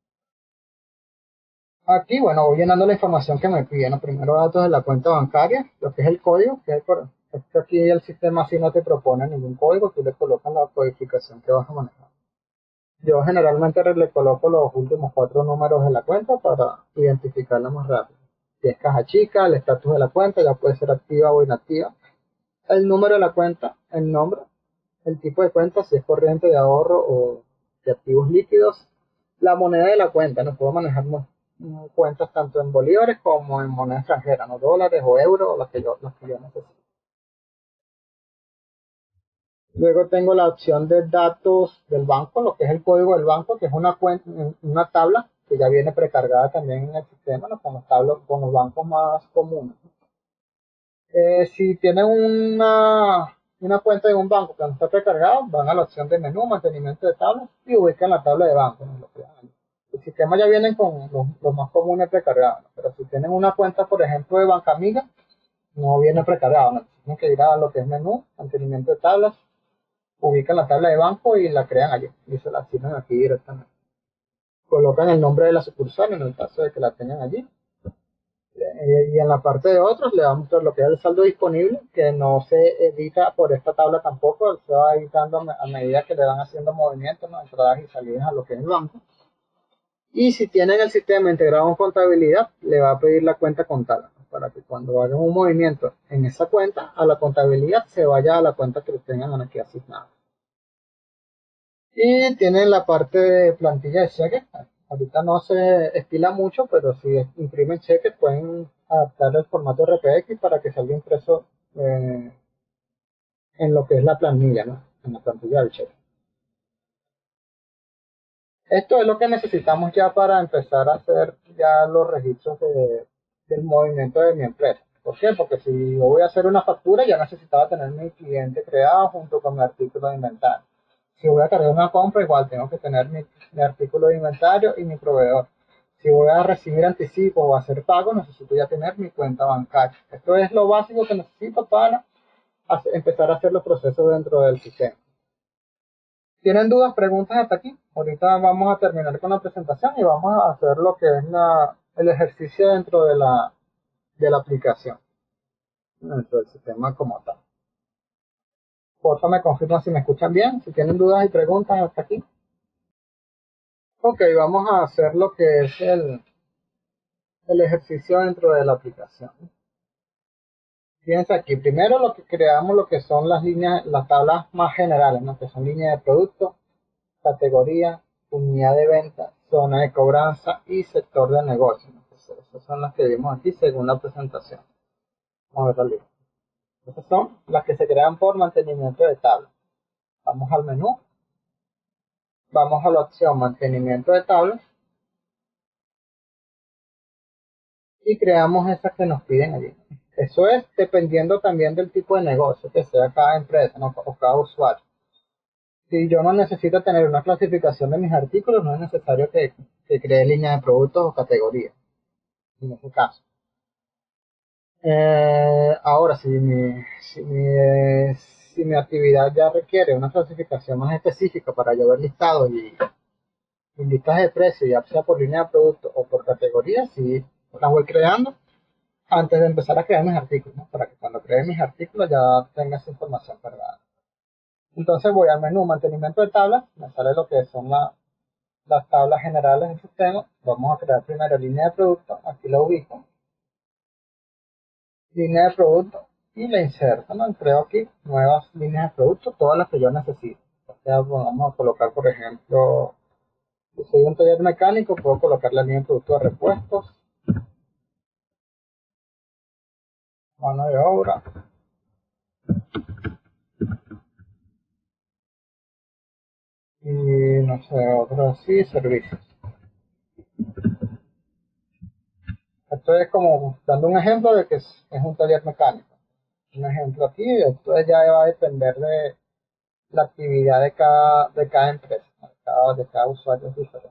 [SPEAKER 1] Aquí, bueno, voy llenando la información que me piden. Los primeros datos de la cuenta bancaria, lo que es el código, que es por, esto aquí el sistema así no te propone ningún código, tú le colocas la codificación que vas a manejar. Yo generalmente le coloco los últimos cuatro números de la cuenta para identificarla más rápido. Si es caja chica, el estatus de la cuenta, ya puede ser activa o inactiva. El número de la cuenta, el nombre, el tipo de cuenta, si es corriente de ahorro o de activos líquidos, la moneda de la cuenta, no puedo manejar mm, cuentas tanto en bolívares como en moneda extranjera, no dólares o euros, o las que yo, las que yo necesito. Luego tengo la opción de datos del banco, lo que es el código del banco, que es una cuenta, una tabla que ya viene precargada también en el sistema, ¿no? Con los tablos, con los bancos más comunes. Eh, si tienen una, una cuenta de un banco que no está precargado, van a la opción de menú, mantenimiento de tablas y ubican la tabla de banco, ¿no? Lo crean ahí. El sistema ya vienen con los, los más comunes precargados, ¿no? Pero si tienen una cuenta, por ejemplo, de Banca Amiga, no viene precargado, ¿no? Tienen que ir a lo que es menú, mantenimiento de tablas, ubican la tabla de banco y la crean allí y se la asignan aquí directamente. Colocan el nombre de la sucursal en el caso de que la tengan allí. Eh, y en la parte de otros le vamos a mostrar lo que es el saldo disponible, que no se edita por esta tabla tampoco, se va editando a medida que le van haciendo movimientos, ¿no? Entradas y salidas a lo que es el banco. Y si tienen el sistema integrado en contabilidad, le va a pedir la cuenta contable, ¿no? Para que cuando hagan un movimiento en esa cuenta, a la contabilidad se vaya a la cuenta que tengan aquí asignada. Y tienen la parte de plantilla de cheques. Ahorita no se estila mucho, pero si imprimen cheques pueden adaptar el formato R P X para que salga impreso eh, en lo que es la planilla, ¿no? En la plantilla del cheque. Esto es lo que necesitamos ya para empezar a hacer ya los registros de, del movimiento de mi empresa. ¿Por qué? Porque si yo voy a hacer una factura, ya necesitaba tener mi cliente creado junto con mi artículo de inventario. Si voy a cargar una compra, igual tengo que tener mi, mi artículo de inventario y mi proveedor. Si voy a recibir anticipo o hacer pago, necesito ya tener mi cuenta bancaria. Esto es lo básico que necesito para hacer, empezar a hacer los procesos dentro del sistema. ¿Tienen dudas, preguntas hasta aquí? Ahorita vamos a terminar con la presentación y vamos a hacer lo que es la, el ejercicio dentro de la, de la aplicación, dentro del sistema como tal. Por favor, me confirman si me escuchan bien, si tienen dudas y preguntas hasta aquí. Ok, vamos a hacer lo que es el, el ejercicio dentro de la aplicación. Fíjense aquí, primero lo que creamos lo que son las líneas, las tablas más generales, ¿no? Que son líneas de producto, categoría, unidad de venta, zona de cobranza y sector de negocio, ¿no? Entonces, esas son las que vimos aquí según la presentación. Vamos a ver la lista. Esas son las que se crean por mantenimiento de tabla. Vamos al menú, vamos a la opción mantenimiento de tablas y creamos esas que nos piden allí. Eso es dependiendo también del tipo de negocio que sea cada empresa, ¿no? O cada usuario. Si yo no necesito tener una clasificación de mis artículos, no es necesario que, que cree línea de productos o categorías, en ese caso. Eh, ahora, si mi, si, mi, eh, si mi actividad ya requiere una clasificación más específica para yo ver listados y, y listas de precios, ya sea por línea de producto o por categoría, si las voy creando antes de empezar a crear mis artículos, ¿no? Para que cuando cree mis artículos ya tenga esa información cargada. Entonces voy al menú mantenimiento de tablas, me sale lo que son la, las tablas generales del sistema. Vamos a crear primero línea de producto, aquí la ubico, línea de producto y la inserto, ¿no? Creo aquí nuevas líneas de producto, todas las que yo necesito. O sea, bueno, vamos a colocar, por ejemplo, si soy un taller mecánico, puedo colocar la línea de producto de repuestos, mano de obra, y no sé, otro así, servicios. Esto es como dando un ejemplo de que es, es un taller mecánico. Un ejemplo aquí, esto ya va a depender de la actividad de cada, de cada empresa, de cada, de cada usuario es diferente.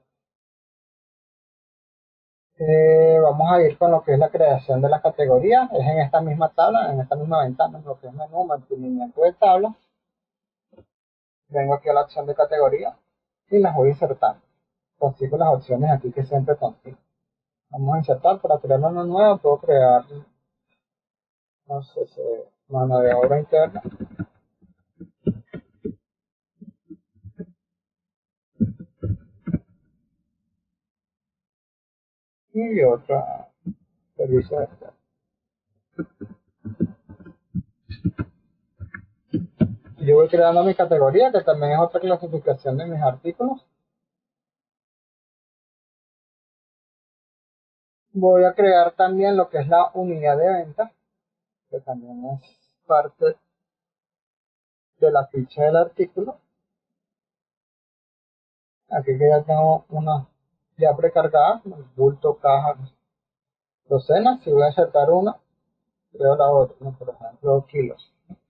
[SPEAKER 1] Eh, vamos a ir con lo que es la creación de las categorías, es en esta misma tabla, en esta misma ventana, lo que es menú, mantenimiento de tabla. Vengo aquí a la opción de categoría y las voy insertando. Consigo las opciones aquí que siempre consigo. Vamos a insertar, para crear una nueva puedo crear, no sé, si, mano de obra interna. Y otra, servicio de externo. Yo voy creando mi categoría, que también es otra clasificación de mis artículos. Voy a crear también lo que es la unidad de venta, que también es parte de la ficha del artículo. Aquí que ya tengo una ya precargada, bulto, caja, docenas. Si voy a insertar una, creo la otra, ¿no? Por ejemplo, kilos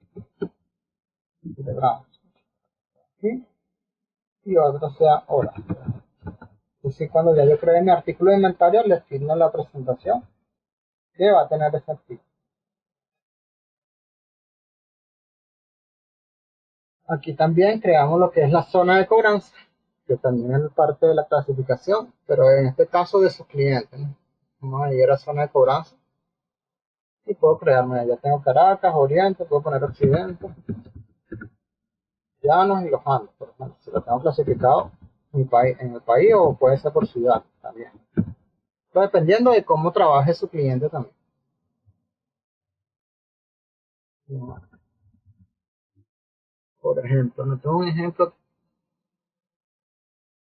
[SPEAKER 1] de gramos. ¿Sí? Y otra sea horas. Entonces, cuando ya yo cree mi artículo de inventario, le asigno la presentación que va a tener ese artículo. Aquí también creamos lo que es la zona de cobranza, que también es parte de la clasificación, pero en este caso de sus clientes, ¿no? Vamos a ir a zona de cobranza y puedo crearme, ya tengo Caracas, Oriente, puedo poner Occidente, Llanos y Los Andes, por ejemplo, si lo tengo clasificado en el país, en el país o puede ser por ciudad también. Pero dependiendo de cómo trabaje su cliente también. Por ejemplo, no tengo un ejemplo.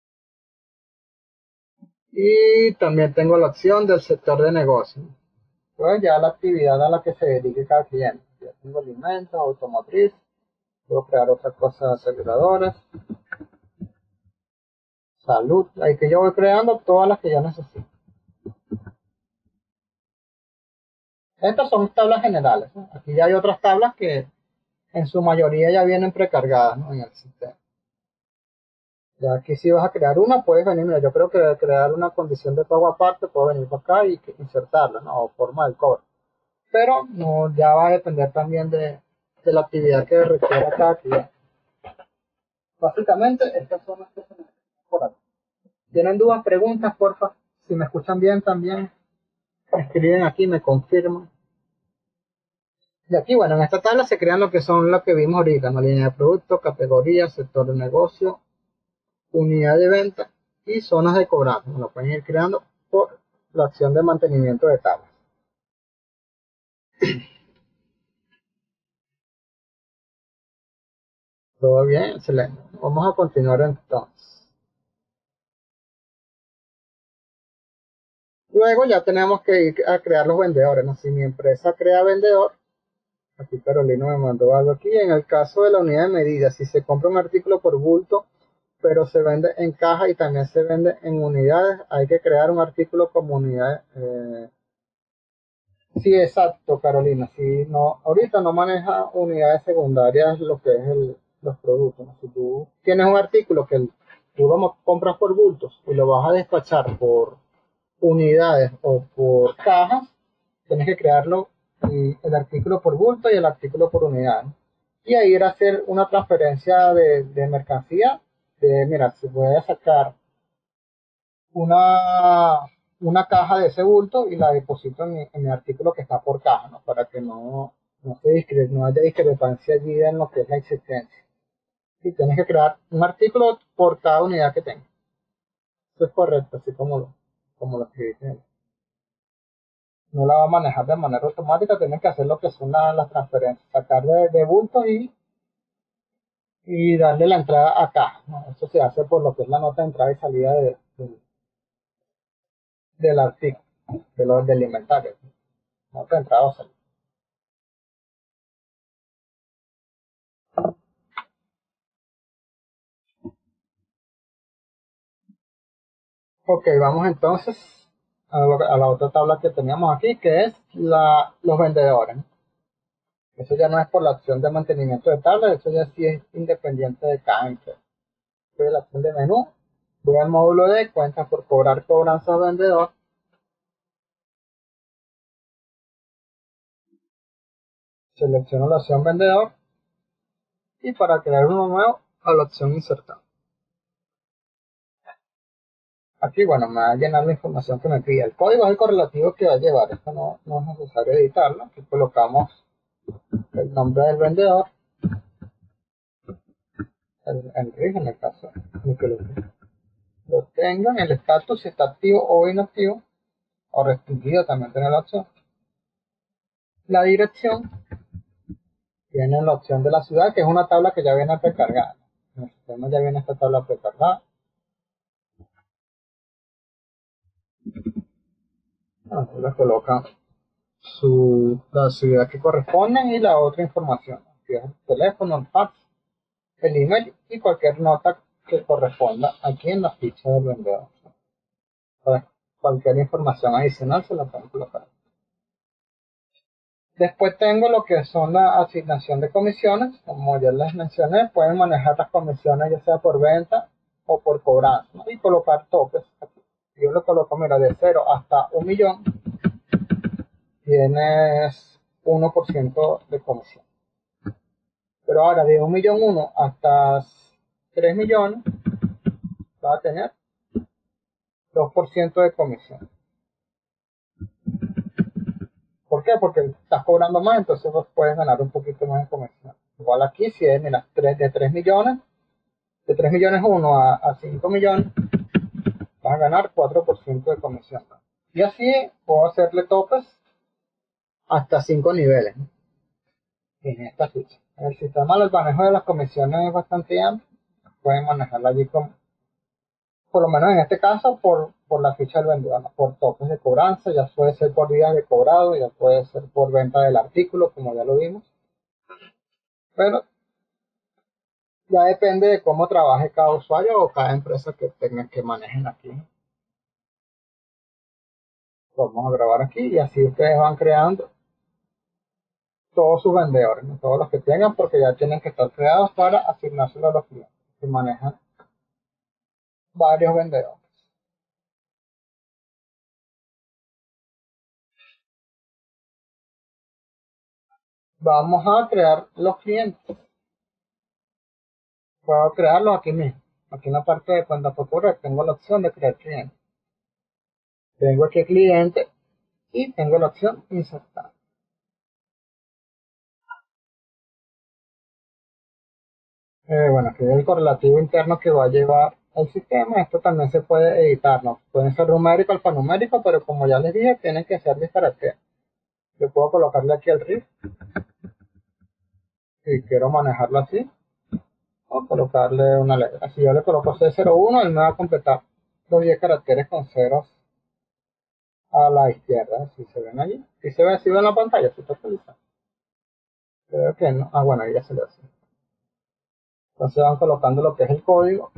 [SPEAKER 1] Y también tengo la opción del sector de negocio. Pues ya la actividad a la que se dedique cada cliente. Ya tengo alimentos, automotriz, puedo crear otras cosas aseguradoras, salud, ahí que yo voy creando todas las que yo necesito. Estas son tablas generales, ¿no? Aquí ya hay otras tablas que en su mayoría ya vienen precargadas, ¿no?, en el sistema. Ya aquí si vas a crear una, puedes venir, mira, yo creo que crear una condición de pago aparte, puedo venir para acá y insertarla, ¿no?, o forma del cobro. Pero no, ya va a depender también de, de la actividad que requiera cada cliente. Básicamente, estas son las que se necesitan por aquí. ¿Tienen dudas, preguntas, porfa? Si me escuchan bien también, me escriben aquí, me confirman. Y aquí, bueno, en esta tabla se crean lo que son lo que vimos ahorita, ¿no?, línea de producto, categoría, sector de negocio, unidad de venta y zonas de cobranza. Lo pueden ir creando por la acción de mantenimiento de tablas. Todo bien, excelente. Vamos a continuar entonces. Luego ya tenemos que ir a crear los vendedores, ¿no? Si mi empresa crea vendedor, aquí Carolina me mandó algo aquí, en el caso de la unidad de medida, si se compra un artículo por bulto, pero se vende en caja y también se vende en unidades, hay que crear un artículo como unidad. Eh... Sí, exacto, Carolina. Si no, ahorita no maneja unidades secundarias lo que es el, los productos, ¿no? Si tú tienes un artículo que el, tú lo compras por bultos y lo vas a despachar por unidades o por cajas, tienes que crearlo el, el artículo por bulto y el artículo por unidad, ¿no? Y ahí ir a hacer una transferencia de, de mercancía. De, mira, si voy a sacar una, una caja de ese bulto y la deposito en mi, en mi artículo que está por caja, ¿no?, para que no, no, se discre no haya discrepancia allí en lo que es la existencia. Y tienes que crear un artículo por cada unidad que tengas. Eso es correcto, así como lo, como lo escribiste. No la va a manejar de manera automática, tienes que hacer lo que son las, las transferencias, sacar de, de bultos y, y darle la entrada a caja, ¿no? Eso se hace por lo que es la nota de entrada y salida de, de, del artículo, de lo, del inventario. Nota de entrada o salida. Ok, vamos entonces a la, a la otra tabla que teníamos aquí, que es la, los vendedores. Eso ya no es por la opción de mantenimiento de tabla, eso ya sí es independiente de cada empresa. Voy a la opción de menú, voy al módulo de cuentas por cobrar cobranza vendedor. Selecciono la opción vendedor y para crear uno nuevo a la opción insertar. Aquí, bueno, me va a llenar la información que me pide. El código es el correlativo que va a llevar. Esto no, no es necesario editarlo. Aquí colocamos el nombre del vendedor, el, el R I F en el caso en que lo, lo tengan, el estatus, si está activo o inactivo, o restringido, también tiene la opción. La dirección, tiene la opción de la ciudad, que es una tabla que ya viene precargada. En el sistema ya viene esta tabla precargada. Bueno, le colocan su, la ciudad que corresponde y la otra información, que es el teléfono, el fax, el email y cualquier nota que corresponda aquí en la ficha del vendedor. Entonces, cualquier información adicional se la pueden colocar. Después tengo lo que son la asignación de comisiones. Como ya les mencioné, pueden manejar las comisiones ya sea por venta o por cobranza, ¿no?, y colocar topes aquí. Yo le coloco, mira, de cero hasta un millón tienes uno por ciento de comisión. Pero ahora de un millón uno hasta tres millones va a tener dos por ciento de comisión. ¿Por qué? Porque estás cobrando más, entonces vos puedes ganar un poquito más de comisión. Igual aquí, si es, mira, de tres millones, de tres millones uno a, a cinco millones, vas a ganar cuatro por ciento de comisión, ¿no? Y así puedo hacerle topes hasta cinco niveles, ¿no?, en esta ficha. El sistema del manejo de las comisiones es bastante amplio. Pueden manejarla allí con, por lo menos en este caso, por por la ficha del vendedor, ¿no? Por topes de cobranza, ya puede ser por días de cobrado, ya puede ser por venta del artículo, como ya lo vimos. Pero ya depende de cómo trabaje cada usuario o cada empresa que tengan que manejen aquí. Vamos a grabar aquí y así ustedes van creando todos sus vendedores, ¿no? Todos los que tengan, porque ya tienen que estar creados para asignárselo a los clientes que manejan varios vendedores. Vamos a crear los clientes. Puedo crearlos aquí mismo. Aquí en la parte de cuenta por correo tengo la opción de crear cliente. Tengo aquí cliente y tengo la opción insertar. Eh, bueno, aquí el correlativo interno que va a llevar el sistema. Esto también se puede editar, ¿no? Pueden ser numérico, alfanumérico, pero como ya les dije, tienen que ser de carácter. Yo puedo colocarle aquí el riff si quiero manejarlo así, o colocarle una letra. Si yo le coloco C cero uno, él me va a completar los diez caracteres con ceros a la izquierda, si se ven allí. Si se ve así en la pantalla, si está actualizado. Creo que no. Ah, bueno, ahí ya se le hace. Entonces van colocando lo que es el código.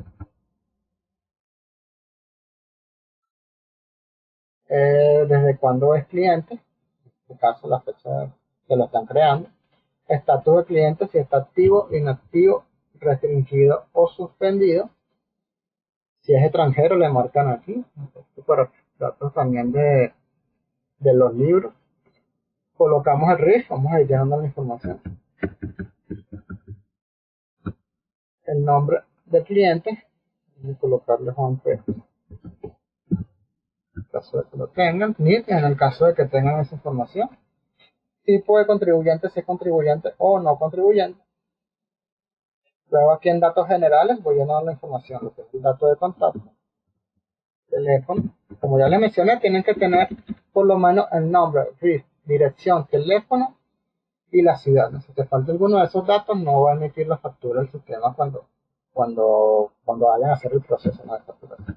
[SPEAKER 1] Eh, desde cuándo es cliente, en este caso la fecha que lo están creando. Estatus de cliente, si está activo, inactivo, restringido o suspendido. Si es extranjero, le marcan aquí. Para datos también de, de los libros. Colocamos el riff, vamos a ir llenando la información. El nombre del cliente, y colocarle Juan P. En el caso de que lo tengan, N I T, en el caso de que tengan esa información. Tipo de contribuyente, si es contribuyente o no contribuyente. Luego aquí en datos generales voy a dar la información, lo que es el dato de contacto, teléfono. Como ya les mencioné, tienen que tener por lo menos el nombre, R I F, dirección, teléfono y la ciudad. Si te falta alguno de esos datos, no va a emitir la factura del sistema cuando, cuando, cuando vayan a hacer el proceso, ¿no?, de facturación.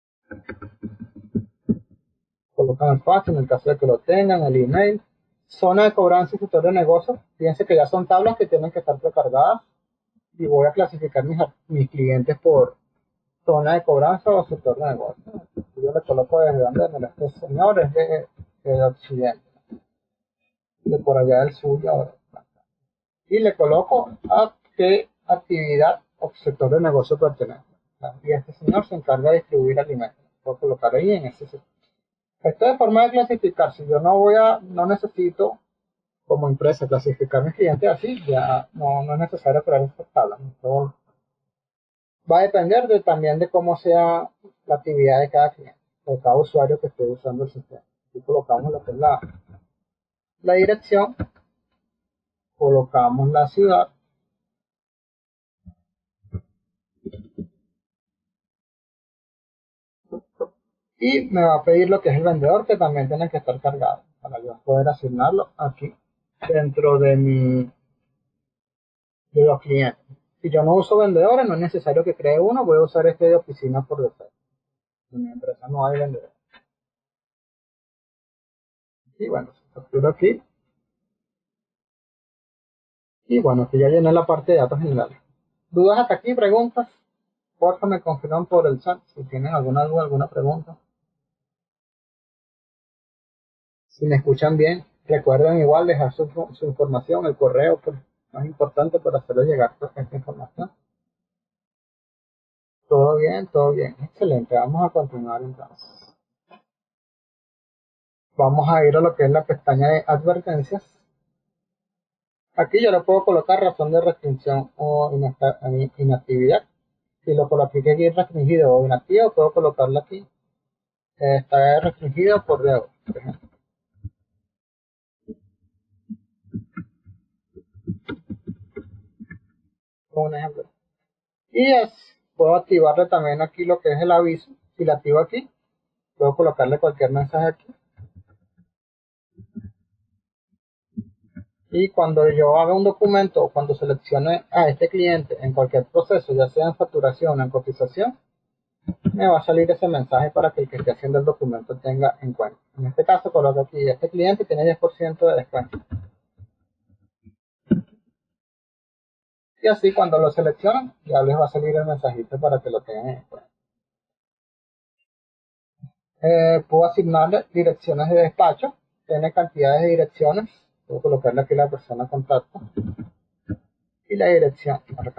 [SPEAKER 1] Colocan el fax en el caso de que lo tengan, el email. Zona de cobranza y sector de negocio. Fíjense que ya son tablas que tienen que estar precargadas. Y voy a clasificar mis, mis clientes por zona de cobranza o sector de negocio. Yo le coloco desde donde me este señor es de, de occidente, de por allá del sur y ahora. Y le coloco a qué actividad o sector de negocio pertenece. Y este señor se encarga de distribuir alimentos. Puedo colocar ahí en ese sector. Esto de forma de clasificar. Si yo no voy a, no necesito como empresa clasificar mis clientes así, ya no, no es necesario crear estas tablas. Esto va a depender de, también de cómo sea la actividad de cada cliente, de cada usuario que esté usando el sistema. Aquí colocamos lo que es la, la dirección, colocamos la ciudad, y me va a pedir lo que es el vendedor, que también tiene que estar cargado para yo poder asignarlo aquí dentro de mi de los clientes. Si yo no uso vendedores, no es necesario que cree uno, voy a usar este de oficina por defecto. En mi empresa no hay vendedores. Y bueno, se captura aquí. Y bueno, aquí ya llené la parte de datos generales. ¿Dudas hasta aquí? ¿Preguntas? Porfa, me confirman por el chat si tienen alguna duda, alguna pregunta. Si me escuchan bien, recuerden igual dejar su, su información, el correo, pues, más importante para hacerles llegar pues, esta información. Todo bien, todo bien. Excelente. Vamos a continuar entonces. Vamos a ir a lo que es la pestaña de advertencias. Aquí yo le puedo colocar razón de restricción o inactividad. Si lo coloqué aquí restringido o inactivo, puedo colocarlo aquí. Está restringido por deuda, por ejemplo. Un ejemplo. Y es, puedo activarle también aquí lo que es el aviso. Si lo activo aquí, puedo colocarle cualquier mensaje aquí. Y cuando yo haga un documento o cuando seleccione a este cliente en cualquier proceso, ya sea en facturación o en cotización, me va a salir ese mensaje para que el que esté haciendo el documento tenga en cuenta. En este caso coloco aquí, este cliente tiene diez por ciento de descuento. Y así cuando lo seleccionan, ya les va a salir el mensajito para que lo tengan en cuenta. Eh, puedo asignarle direcciones de despacho. Tiene cantidades de direcciones. Puedo colocarle aquí la persona contacto. Y la dirección. Me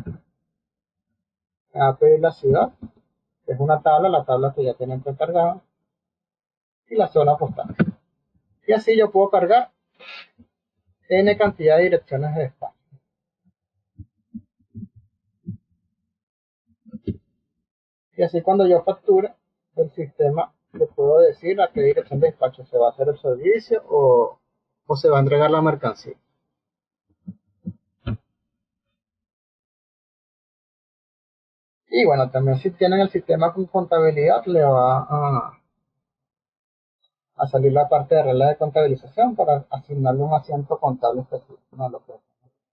[SPEAKER 1] va a pedir la ciudad. Que es una tabla, la tabla que ya tienen precargada. Y la zona postal. Y así yo puedo cargar N cantidad de direcciones de despacho. Y así cuando yo facture, el sistema le puedo decir a qué dirección de despacho se va a hacer el servicio o, o se va a entregar la mercancía. Y bueno, también si tienen el sistema con contabilidad, le va a, a salir la parte de regla de contabilización para asignarle un asiento contable específico. No lo que es.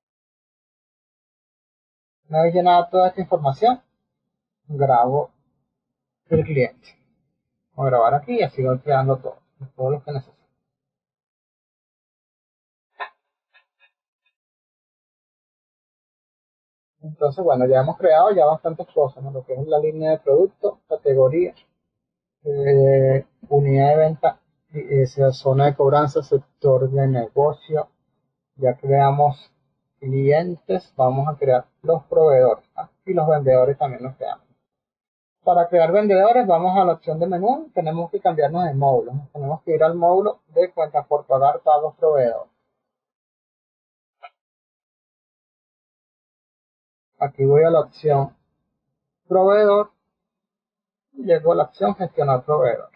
[SPEAKER 1] Una vez llenada toda esta información, grabo el cliente. Voy a grabar aquí y así voy creando todo, todo lo que necesito. Entonces, bueno, ya hemos creado ya bastantes cosas, ¿no? Lo que es la línea de producto, categoría, eh, unidad de venta, esa zona de cobranza, sector de negocio. Ya creamos clientes, vamos a crear los proveedores, ¿ah? Y los vendedores también los creamos. Para crear vendedores vamos a la opción de menú, tenemos que cambiarnos de módulo, ¿no? Tenemos que ir al módulo de cuentas por pagar, pagos, proveedores. Aquí voy a la opción proveedor y llego a la opción gestionar proveedor.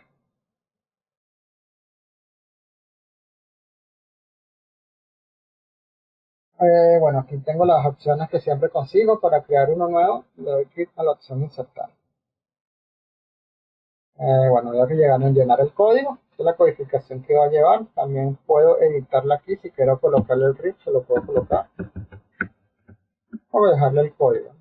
[SPEAKER 1] Eh, bueno, aquí tengo las opciones que siempre consigo. Para crear uno nuevo, le doy clic a la opción insertar. Eh, bueno, voy a llegar a llenar el código, esta es la codificación que va a llevar. También puedo editarla aquí, si quiero colocarle el R I F, se lo puedo colocar. O dejarle el código.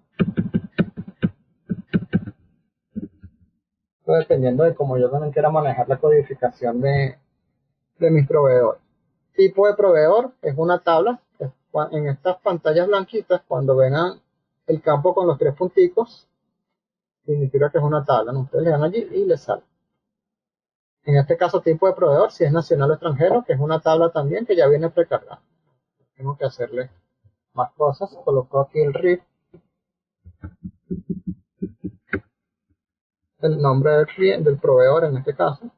[SPEAKER 1] Esto dependiendo de cómo yo también quiera manejar la codificación de, de mis proveedores. Tipo de proveedor es una tabla. En estas pantallas blanquitas, cuando vengan el campo con los tres punticos, significa que es una tabla, ¿no? Ustedes le dan allí y les sale. En este caso, tipo de proveedor, si es nacional o extranjero, que es una tabla también que ya viene precargada. Tengo que hacerle más cosas. Coloco aquí el R I F, el nombre del, cliente, del proveedor en este caso.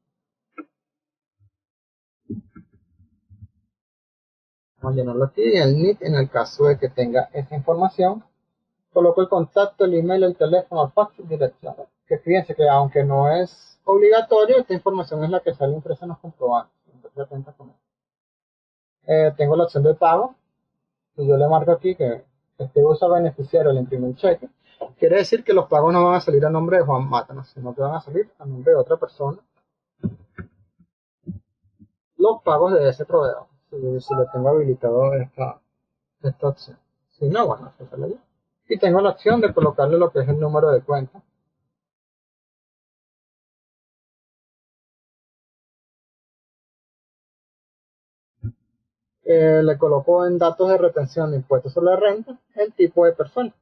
[SPEAKER 1] Vamos a llenarlo aquí, el N I T en el caso de que tenga esa información. Coloco el contacto, el email, el teléfono, el fax y dirección. Que fíjense que aunque no es obligatorio, esta información es la que sale impresa en los comprobantes. Entonces, atenta con eso. Eh, tengo la opción de pago. Si yo le marco aquí que este uso beneficiario le imprime un cheque, quiere decir que los pagos no van a salir a nombre de Juan Mátanos, sino que van a salir a nombre de otra persona. Los pagos de ese proveedor, si, si le tengo habilitado esta, esta opción. Si no, bueno, se sale ahí. Y tengo la opción de colocarle lo que es el número de cuenta. Eh, le coloco en datos de retención de impuestos sobre la renta el tipo de persona.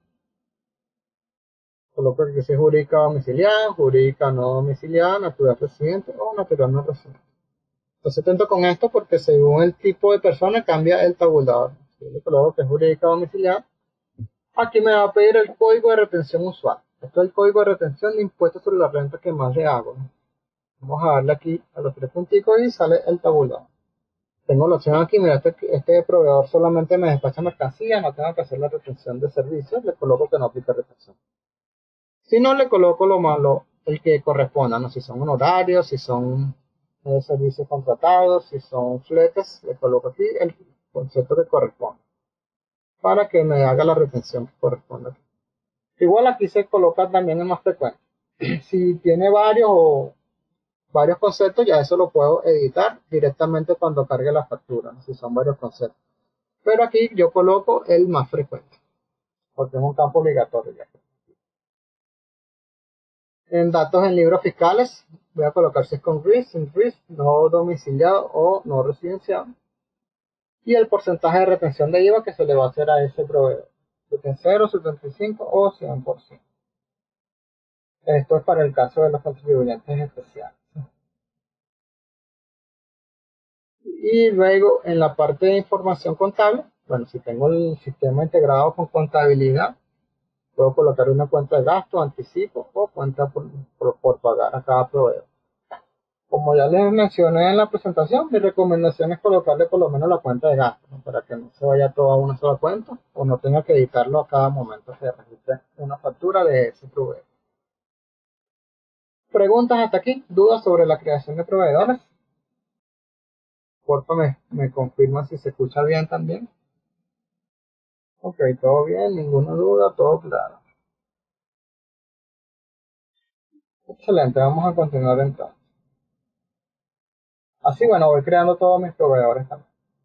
[SPEAKER 1] Coloco que si es jurídica domiciliada, jurídica no domiciliada, natural residente o natural no residente. Entonces atento con esto porque según el tipo de persona cambia el tabulador. Si yo le coloco que es jurídica domiciliada, aquí me va a pedir el código de retención usual. Esto es el código de retención de impuestos sobre la renta que más le hago. Vamos a darle aquí a los tres punticos y sale el tabulador. Tengo la opción aquí, mira, este, este proveedor solamente me despacha mercancía, no tengo que hacer la retención de servicios, le coloco que no aplica retención. Si no, le coloco lo malo, el que corresponda, ¿no? Si son honorarios, si son eh, servicios contratados, si son fletes, le coloco aquí el concepto que corresponde, para que me haga la retención que corresponde aquí. Igual aquí se coloca también el más frecuente. Si tiene varios o varios conceptos, ya eso lo puedo editar directamente cuando cargue la factura, ¿no? Si son varios conceptos. Pero aquí yo coloco el más frecuente, porque es un campo obligatorio ya. En datos en libros fiscales, voy a colocar si es con R I S, sin R I S, no domiciliado o no residenciado. Y el porcentaje de retención de I V A que se le va a hacer a ese proveedor. cero, setenta y cinco o cien por ciento. Esto es para el caso de los contribuyentes especiales. Y luego en la parte de información contable, bueno, si tengo el sistema integrado con contabilidad, puedo colocar una cuenta de gasto, anticipo o cuenta por, por, por pagar a cada proveedor. Como ya les mencioné en la presentación, mi recomendación es colocarle por lo menos la cuenta de gasto, ¿no? Para que no se vaya todo a una sola cuenta o no tenga que editarlo a cada momento que registre una factura de ese proveedor. ¿Preguntas hasta aquí? ¿Dudas sobre la creación de proveedores? Porfa, me, me confirma si se escucha bien también. Ok, todo bien, ninguna duda, todo claro. Excelente, vamos a continuar entonces. Así, bueno, voy creando todos mis proveedores también.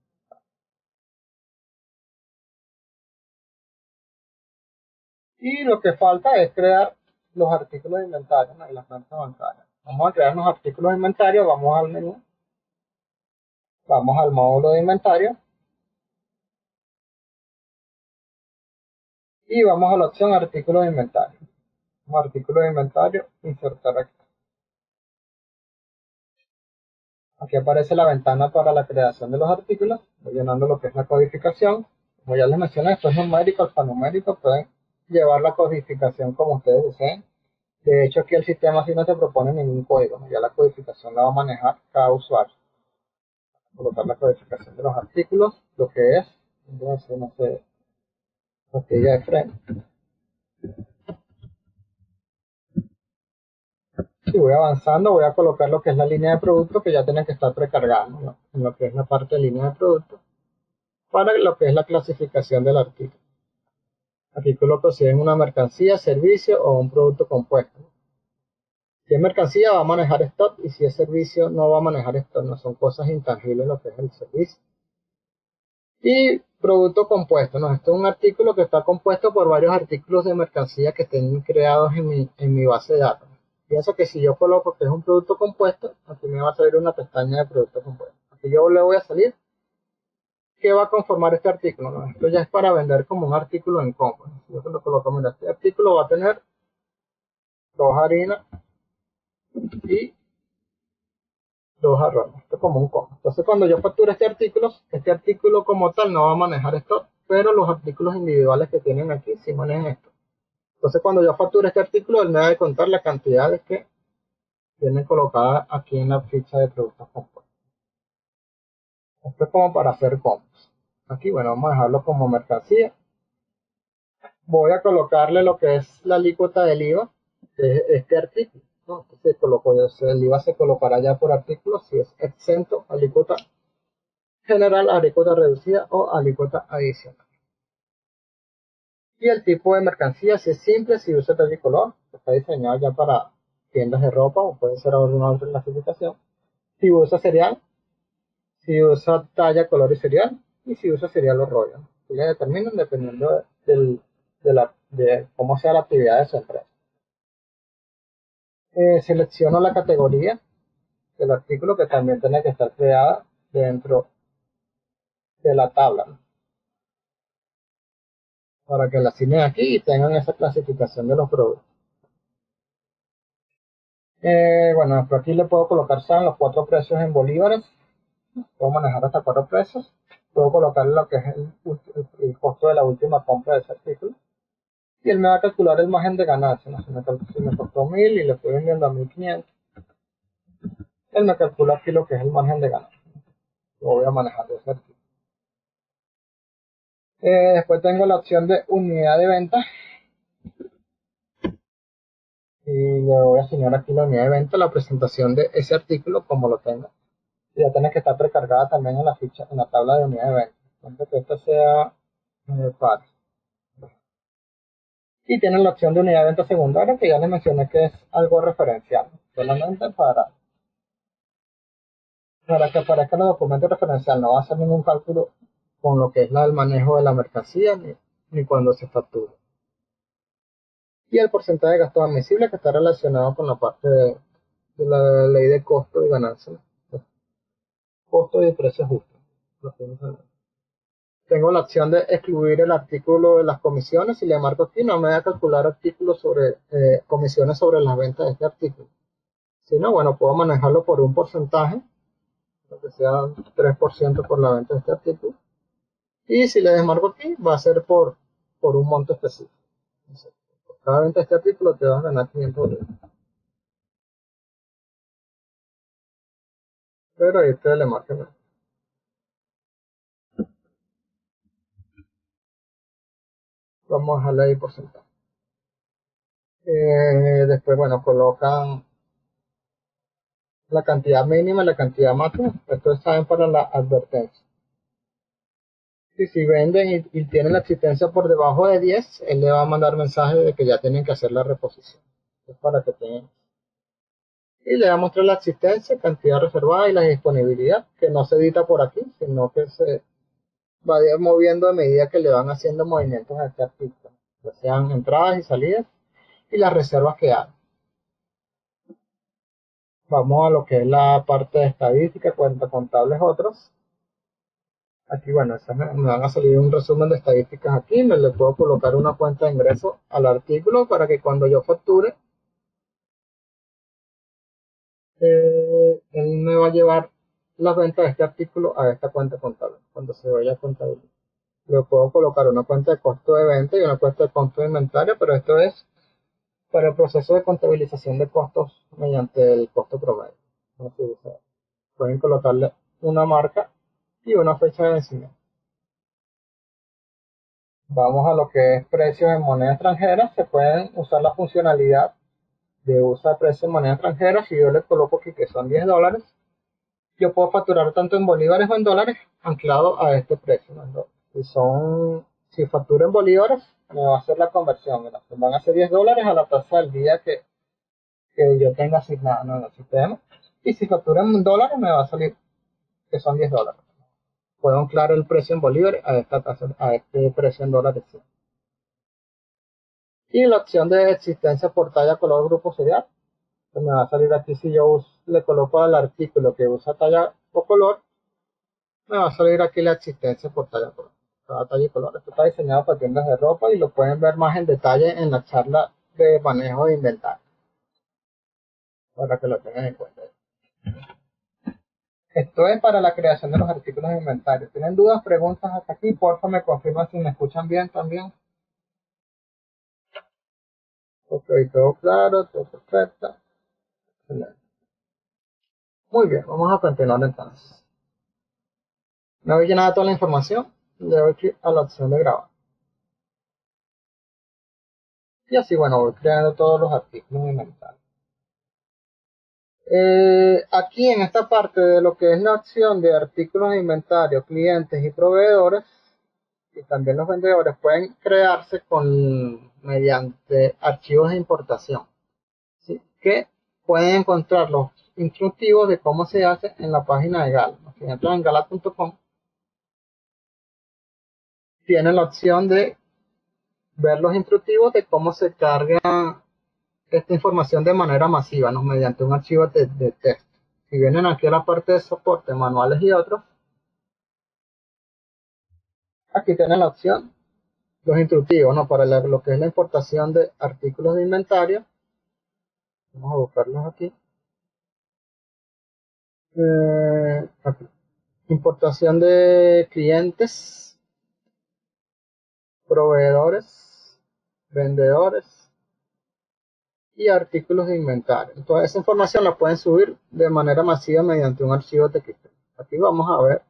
[SPEAKER 1] Y lo que falta es crear los artículos de inventario, ¿no? Y las cuentas bancarias. Vamos a crear los artículos de inventario, vamos al menú, vamos al módulo de inventario y vamos a la opción artículo de inventario. Vamos a artículo de inventario, insertar aquí. Aquí aparece la ventana para la creación de los artículos, voy llenando lo que es la codificación. Como ya les mencioné, esto es numérico, alfanumérico, pueden llevar la codificación como ustedes deseen. De hecho, aquí el sistema sí no te propone ningún código, ¿no? Ya la codificación la va a manejar cada usuario. Colocar la codificación de los artículos, lo que es, entonces, no sé, pastilla de freno. Si voy avanzando, voy a colocar lo que es la línea de producto que ya tiene que estar precargada, ¿no? En lo que es la parte de línea de producto, para lo que es la clasificación del artículo. Aquí coloco si es una mercancía, servicio o un producto compuesto. Si es mercancía va a manejar stock y si es servicio no va a manejar stock, no son cosas intangibles lo que es el servicio. Y producto compuesto, ¿no? Esto es un artículo que está compuesto por varios artículos de mercancía que estén creados en mi, en mi base de datos. Pienso que si yo coloco que es un producto compuesto, aquí me va a salir una pestaña de producto compuesto. Aquí yo le voy a salir qué va a conformar este artículo, ¿no? Esto ya es para vender como un artículo en combo. Si yo lo coloco, mira, este artículo va a tener dos harinas y dos arroz. Esto es como un combo. Entonces cuando yo facture este artículo, este artículo como tal no va a manejar esto, pero los artículos individuales que tienen aquí sí manejan esto. Entonces cuando yo facture este artículo, él me va a contar la cantidad de que tienen colocada aquí en la ficha de productos compuestos. Esto es como para hacer combos. Aquí, bueno, vamos a dejarlo como mercancía. Voy a colocarle lo que es la alícuota del I V A de este artículo, ¿no? Entonces, colocó, el I V A se colocará ya por artículo si es exento, alícuota general, alícuota reducida o alícuota adicional. Y el tipo de mercancía, si es simple, si usa color, está diseñado ya para tiendas de ropa o puede ser alguna otra clasificación. Si usa cereal, si usa talla, color y cereal, y si usa cereal o rollo. Ya determinan dependiendo del, de, la, de cómo sea la actividad de su empresa. Eh, selecciono la categoría del artículo que también tiene que estar creada dentro de la tabla, ¿no? Para que la asignen aquí y tengan esa clasificación de los productos. Eh, bueno, por aquí le puedo colocar sean los cuatro precios en bolívares. Puedo manejar hasta cuatro precios. Puedo colocar lo que es el, el, el costo de la última compra de ese artículo. Y él me va a calcular el margen de ganancia, ¿no? Si me, si me costó mil y le estoy vendiendo a mil quinientos, él me calcula aquí lo que es el margen de ganancia. Lo voy a manejar de ese artículo. Eh, después tengo la opción de unidad de venta. Y le voy a asignar aquí la unidad de venta, la presentación de ese artículo como lo tenga. Y ya tiene que estar precargada también en la ficha, en la tabla de unidad de venta. Entonces que esto sea eh, par. Y tienen la opción de unidad de venta secundaria, que ya les mencioné que es algo referencial, solamente para, para que aparezca en el documento referencial. No va a hacer ningún cálculo con lo que es la, el manejo de la mercancía ni, ni cuando se factura. y el porcentaje de gastos admisibles que está relacionado con la parte de, de la ley de costo y ganancia, ¿no? Costo y precio justo. Tengo la opción de excluir el artículo de las comisiones. Si le marco aquí, no me va a calcular artículos sobre eh, comisiones sobre las ventas de este artículo. Si no, bueno, puedo manejarlo por un porcentaje, lo que sea tres por ciento por la venta de este artículo. Y si le desmarco aquí, va a ser por, por un monto específico. Por cada venta de este artículo te vas a ganar quinientos dólares. Pero ahí ustedes le marcan. Vamos a dejarle ahí porcentaje. Eh, después, bueno, colocan la cantidad mínima y la cantidad máxima. Esto está bien para la advertencia. Y si venden y, y tienen la existencia por debajo de diez, él le va a mandar mensaje de que ya tienen que hacer la reposición. Es para que tengan. Y le va a mostrar la existencia, cantidad reservada y la disponibilidad, que no se edita por aquí, sino que se va moviendo a medida que le van haciendo movimientos a este artículo, ya sean entradas y salidas y las reservas que hagan. Vamos a lo que es la parte de estadística, cuenta contables otros. Aquí, bueno, me, me van a salir un resumen de estadísticas aquí. Me le puedo colocar una cuenta de ingreso al artículo para que cuando yo facture, eh, él me va a llevar las ventas de este artículo a esta cuenta contable, cuando se vaya a contabilizar. Le puedo colocar una cuenta de costo de venta y una cuenta de costo de inventario, pero esto es para el proceso de contabilización de costos mediante el costo promedio. No sé, o sea, pueden colocarle una marca y una fecha de vencimiento. Vamos a lo que es precios en moneda extranjera. Se pueden usar la funcionalidad de usar precios en moneda extranjera. Si yo le coloco aquí que son diez dólares, yo puedo facturar tanto en bolívares o en dólares anclado a este precio, ¿no? Si son, si facturo en bolívares, me va a hacer la conversión, ¿no? Van a ser diez dólares a la tasa del día que, que yo tenga asignada, ¿no?, en el sistema. Y si facturo en dólares, me va a salir que son diez dólares. Puedo anclar el precio en bolívares a esta tasa, a este precio en dólares. Y la opción de existencia por talla, color, grupo serial, pues me va a salir aquí. Si yo uso, le coloco al artículo que usa talla o color, me va a salir aquí la existencia por talla, color, cada talla y color. Esto está diseñado para tiendas de ropa y lo pueden ver más en detalle en la charla de manejo de inventario, para que lo tengan en cuenta. Esto es para la creación de los artículos de inventario. ¿Tienen dudas, preguntas hasta aquí? Porfa, me confirman si me escuchan bien también. Ok, todo claro, todo perfecto. Excelente. Muy bien, vamos a continuar entonces. Una vez llenada toda la información, le doy clic a la opción de grabar. Y así, bueno, voy creando todos los artículos de inventario. Eh, aquí en esta parte de lo que es la opción de artículos de inventario, clientes y proveedores, y también los vendedores pueden crearse con, mediante archivos de importación, ¿sí?, que pueden encontrar los instructivos de cómo se hace en la página de Gala. Si entran en gala punto com, tienen la opción de ver los instructivos de cómo se carga esta información de manera masiva, ¿no?, mediante un archivo de, de texto. Si vienen aquí a la parte de soporte, manuales y otros, aquí tienen la opción, los instructivos, ¿no?, para la, lo que es la importación de artículos de inventario. Vamos a buscarlos aquí. Eh, aquí. Importación de clientes, proveedores, vendedores y artículos de inventario. Toda esa información la pueden subir de manera masiva mediante un archivo T X T. Aquí vamos a ver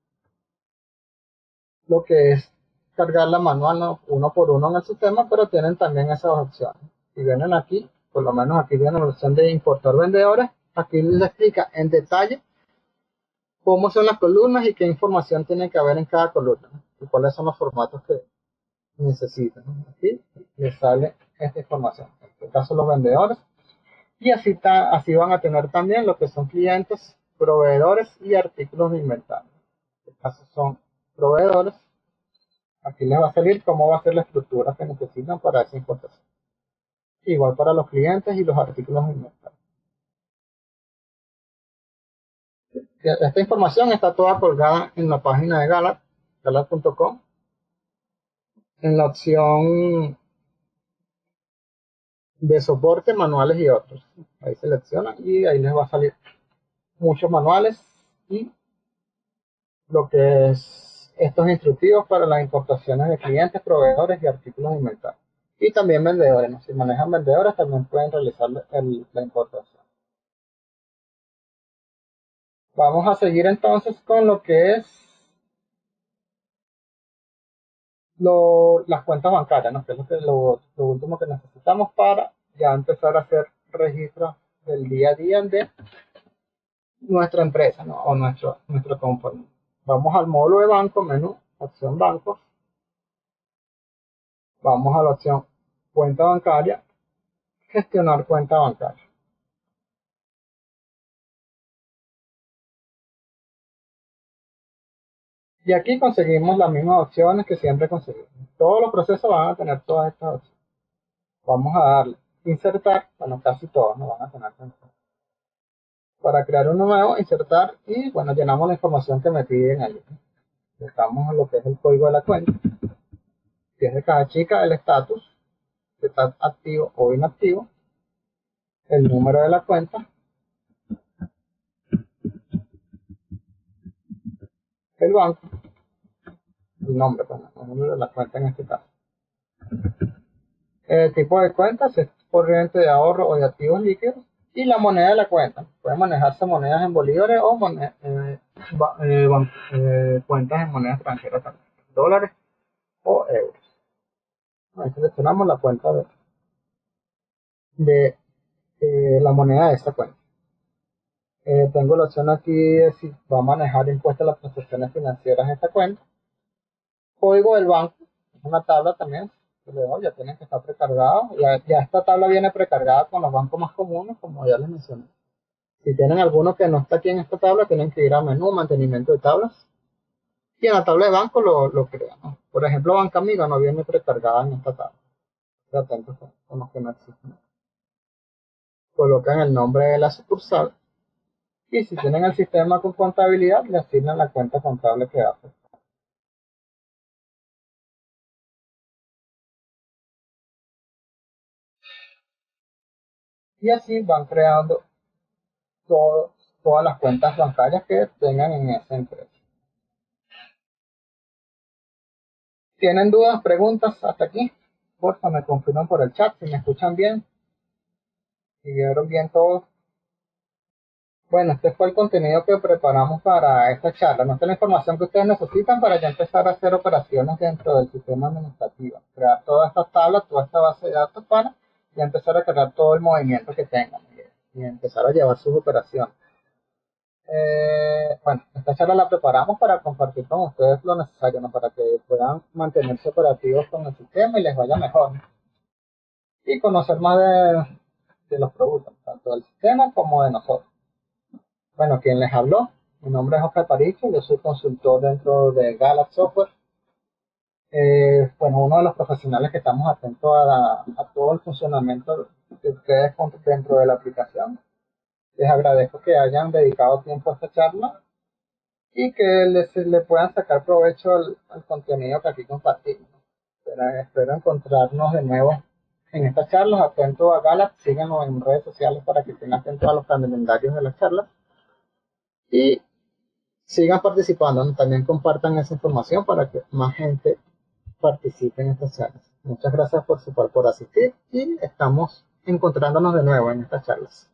[SPEAKER 1] lo que es cargarla manual, ¿no?, uno por uno en el sistema, pero tienen también esas opciones. Si vienen aquí, por lo menos aquí viene la opción de importar vendedores. Aquí les explica en detalle cómo son las columnas y qué información tiene que haber en cada columna, ¿no?, y cuáles son los formatos que necesitan, ¿no? Aquí les sale esta información, en este caso los vendedores, y así, ta, así van a tener también lo que son clientes, proveedores y artículos de inventario. En este caso son proveedores. Aquí les va a salir cómo va a ser la estructura que necesitan para esa importación. igual para los clientes y los artículos de inventario. Esta información está toda colgada en la página de Gallup, gallup punto com, en la opción de soporte, manuales y otros. Ahí seleccionan y ahí les va a salir muchos manuales y lo que es estos instructivos para las importaciones de clientes, proveedores y artículos de inventario. Y también vendedores, ¿no? Si manejan vendedores también pueden realizar el, la importación. Vamos a seguir entonces con lo que es lo, las cuentas bancarias, ¿no? Que es lo, que, lo, lo último que necesitamos para ya empezar a hacer registros del día a día de nuestra empresa, ¿no? O nuestro, nuestro compañía. Vamos al módulo de banco, menú, opción bancos. Vamos a la opción cuenta bancaria, gestionar cuenta bancaria. Y aquí conseguimos las mismas opciones que siempre conseguimos. Todos los procesos van a tener todas estas opciones. Vamos a darle insertar, bueno, casi todos nos van a tener. Para crear uno nuevo, insertar y bueno, llenamos la información que me piden allí. Dejamos lo que es el código de la cuenta. Si es de caja chica, el estatus, si está activo o inactivo, el número de la cuenta, el banco, el nombre, bueno, el número de la cuenta en este caso. El tipo de cuenta, si es corriente de ahorro o de activos líquidos, y la moneda de la cuenta. Pueden manejarse monedas en bolívares o moneda, eh, eh, eh, cuentas en moneda extranjera también, dólares o euros. Ahí seleccionamos la cuenta de, de eh, la moneda de esta cuenta. Eh, tengo la opción aquí de si va a manejar impuestos a las transacciones financieras en esta cuenta. Código del banco, es una tabla también, ya tienen que estar precargados. Ya, ya esta tabla viene precargada con los bancos más comunes, como ya les mencioné. Si tienen alguno que no está aquí en esta tabla, tienen que ir a menú, mantenimiento de tablas. Y en la tabla de banco lo, lo crean, ¿no? Por ejemplo, Banca Amiga no viene precargada en esta tabla. Estén atentos con los que no existen. Colocan el nombre de la sucursal. Y si tienen el sistema con contabilidad, le asignan la cuenta contable que hace. Y así van creando todo, todas las cuentas bancarias que tengan en esa empresa. ¿Tienen dudas, preguntas hasta aquí? Porfa, me confirman por el chat si me escuchan bien. Si vieron bien todo. Bueno, este fue el contenido que preparamos para esta charla. No es la información que ustedes necesitan para ya empezar a hacer operaciones dentro del sistema administrativo. Crear todas estas tablas, toda esta base de datos para ya empezar a crear todo el movimiento que tengan y, y empezar a llevar sus operaciones. Eh, bueno, esta charla la preparamos para compartir con ustedes lo necesario, ¿no? Para que puedan mantenerse operativos con el sistema y les vaya mejor, ¿no? Y conocer más de, de los productos, tanto del sistema como de nosotros. Bueno, quien les habló, mi nombre es Oscar Paricho, yo soy consultor dentro de Gallup Software. Eh, bueno, uno de los profesionales que estamos atentos a, la, a todo el funcionamiento de ustedes dentro de la aplicación. Les agradezco que hayan dedicado tiempo a esta charla y que les, le puedan sacar provecho al, al contenido que aquí compartimos. Pero espero encontrarnos de nuevo en estas charlas. Atentos a Gallup, síganos en redes sociales para que estén atentos a los calendarios de las charlas. Y sigan participando, ¿no? También compartan esa información para que más gente participe en estas charlas. Muchas gracias por, por asistir y estamos encontrándonos de nuevo en estas charlas.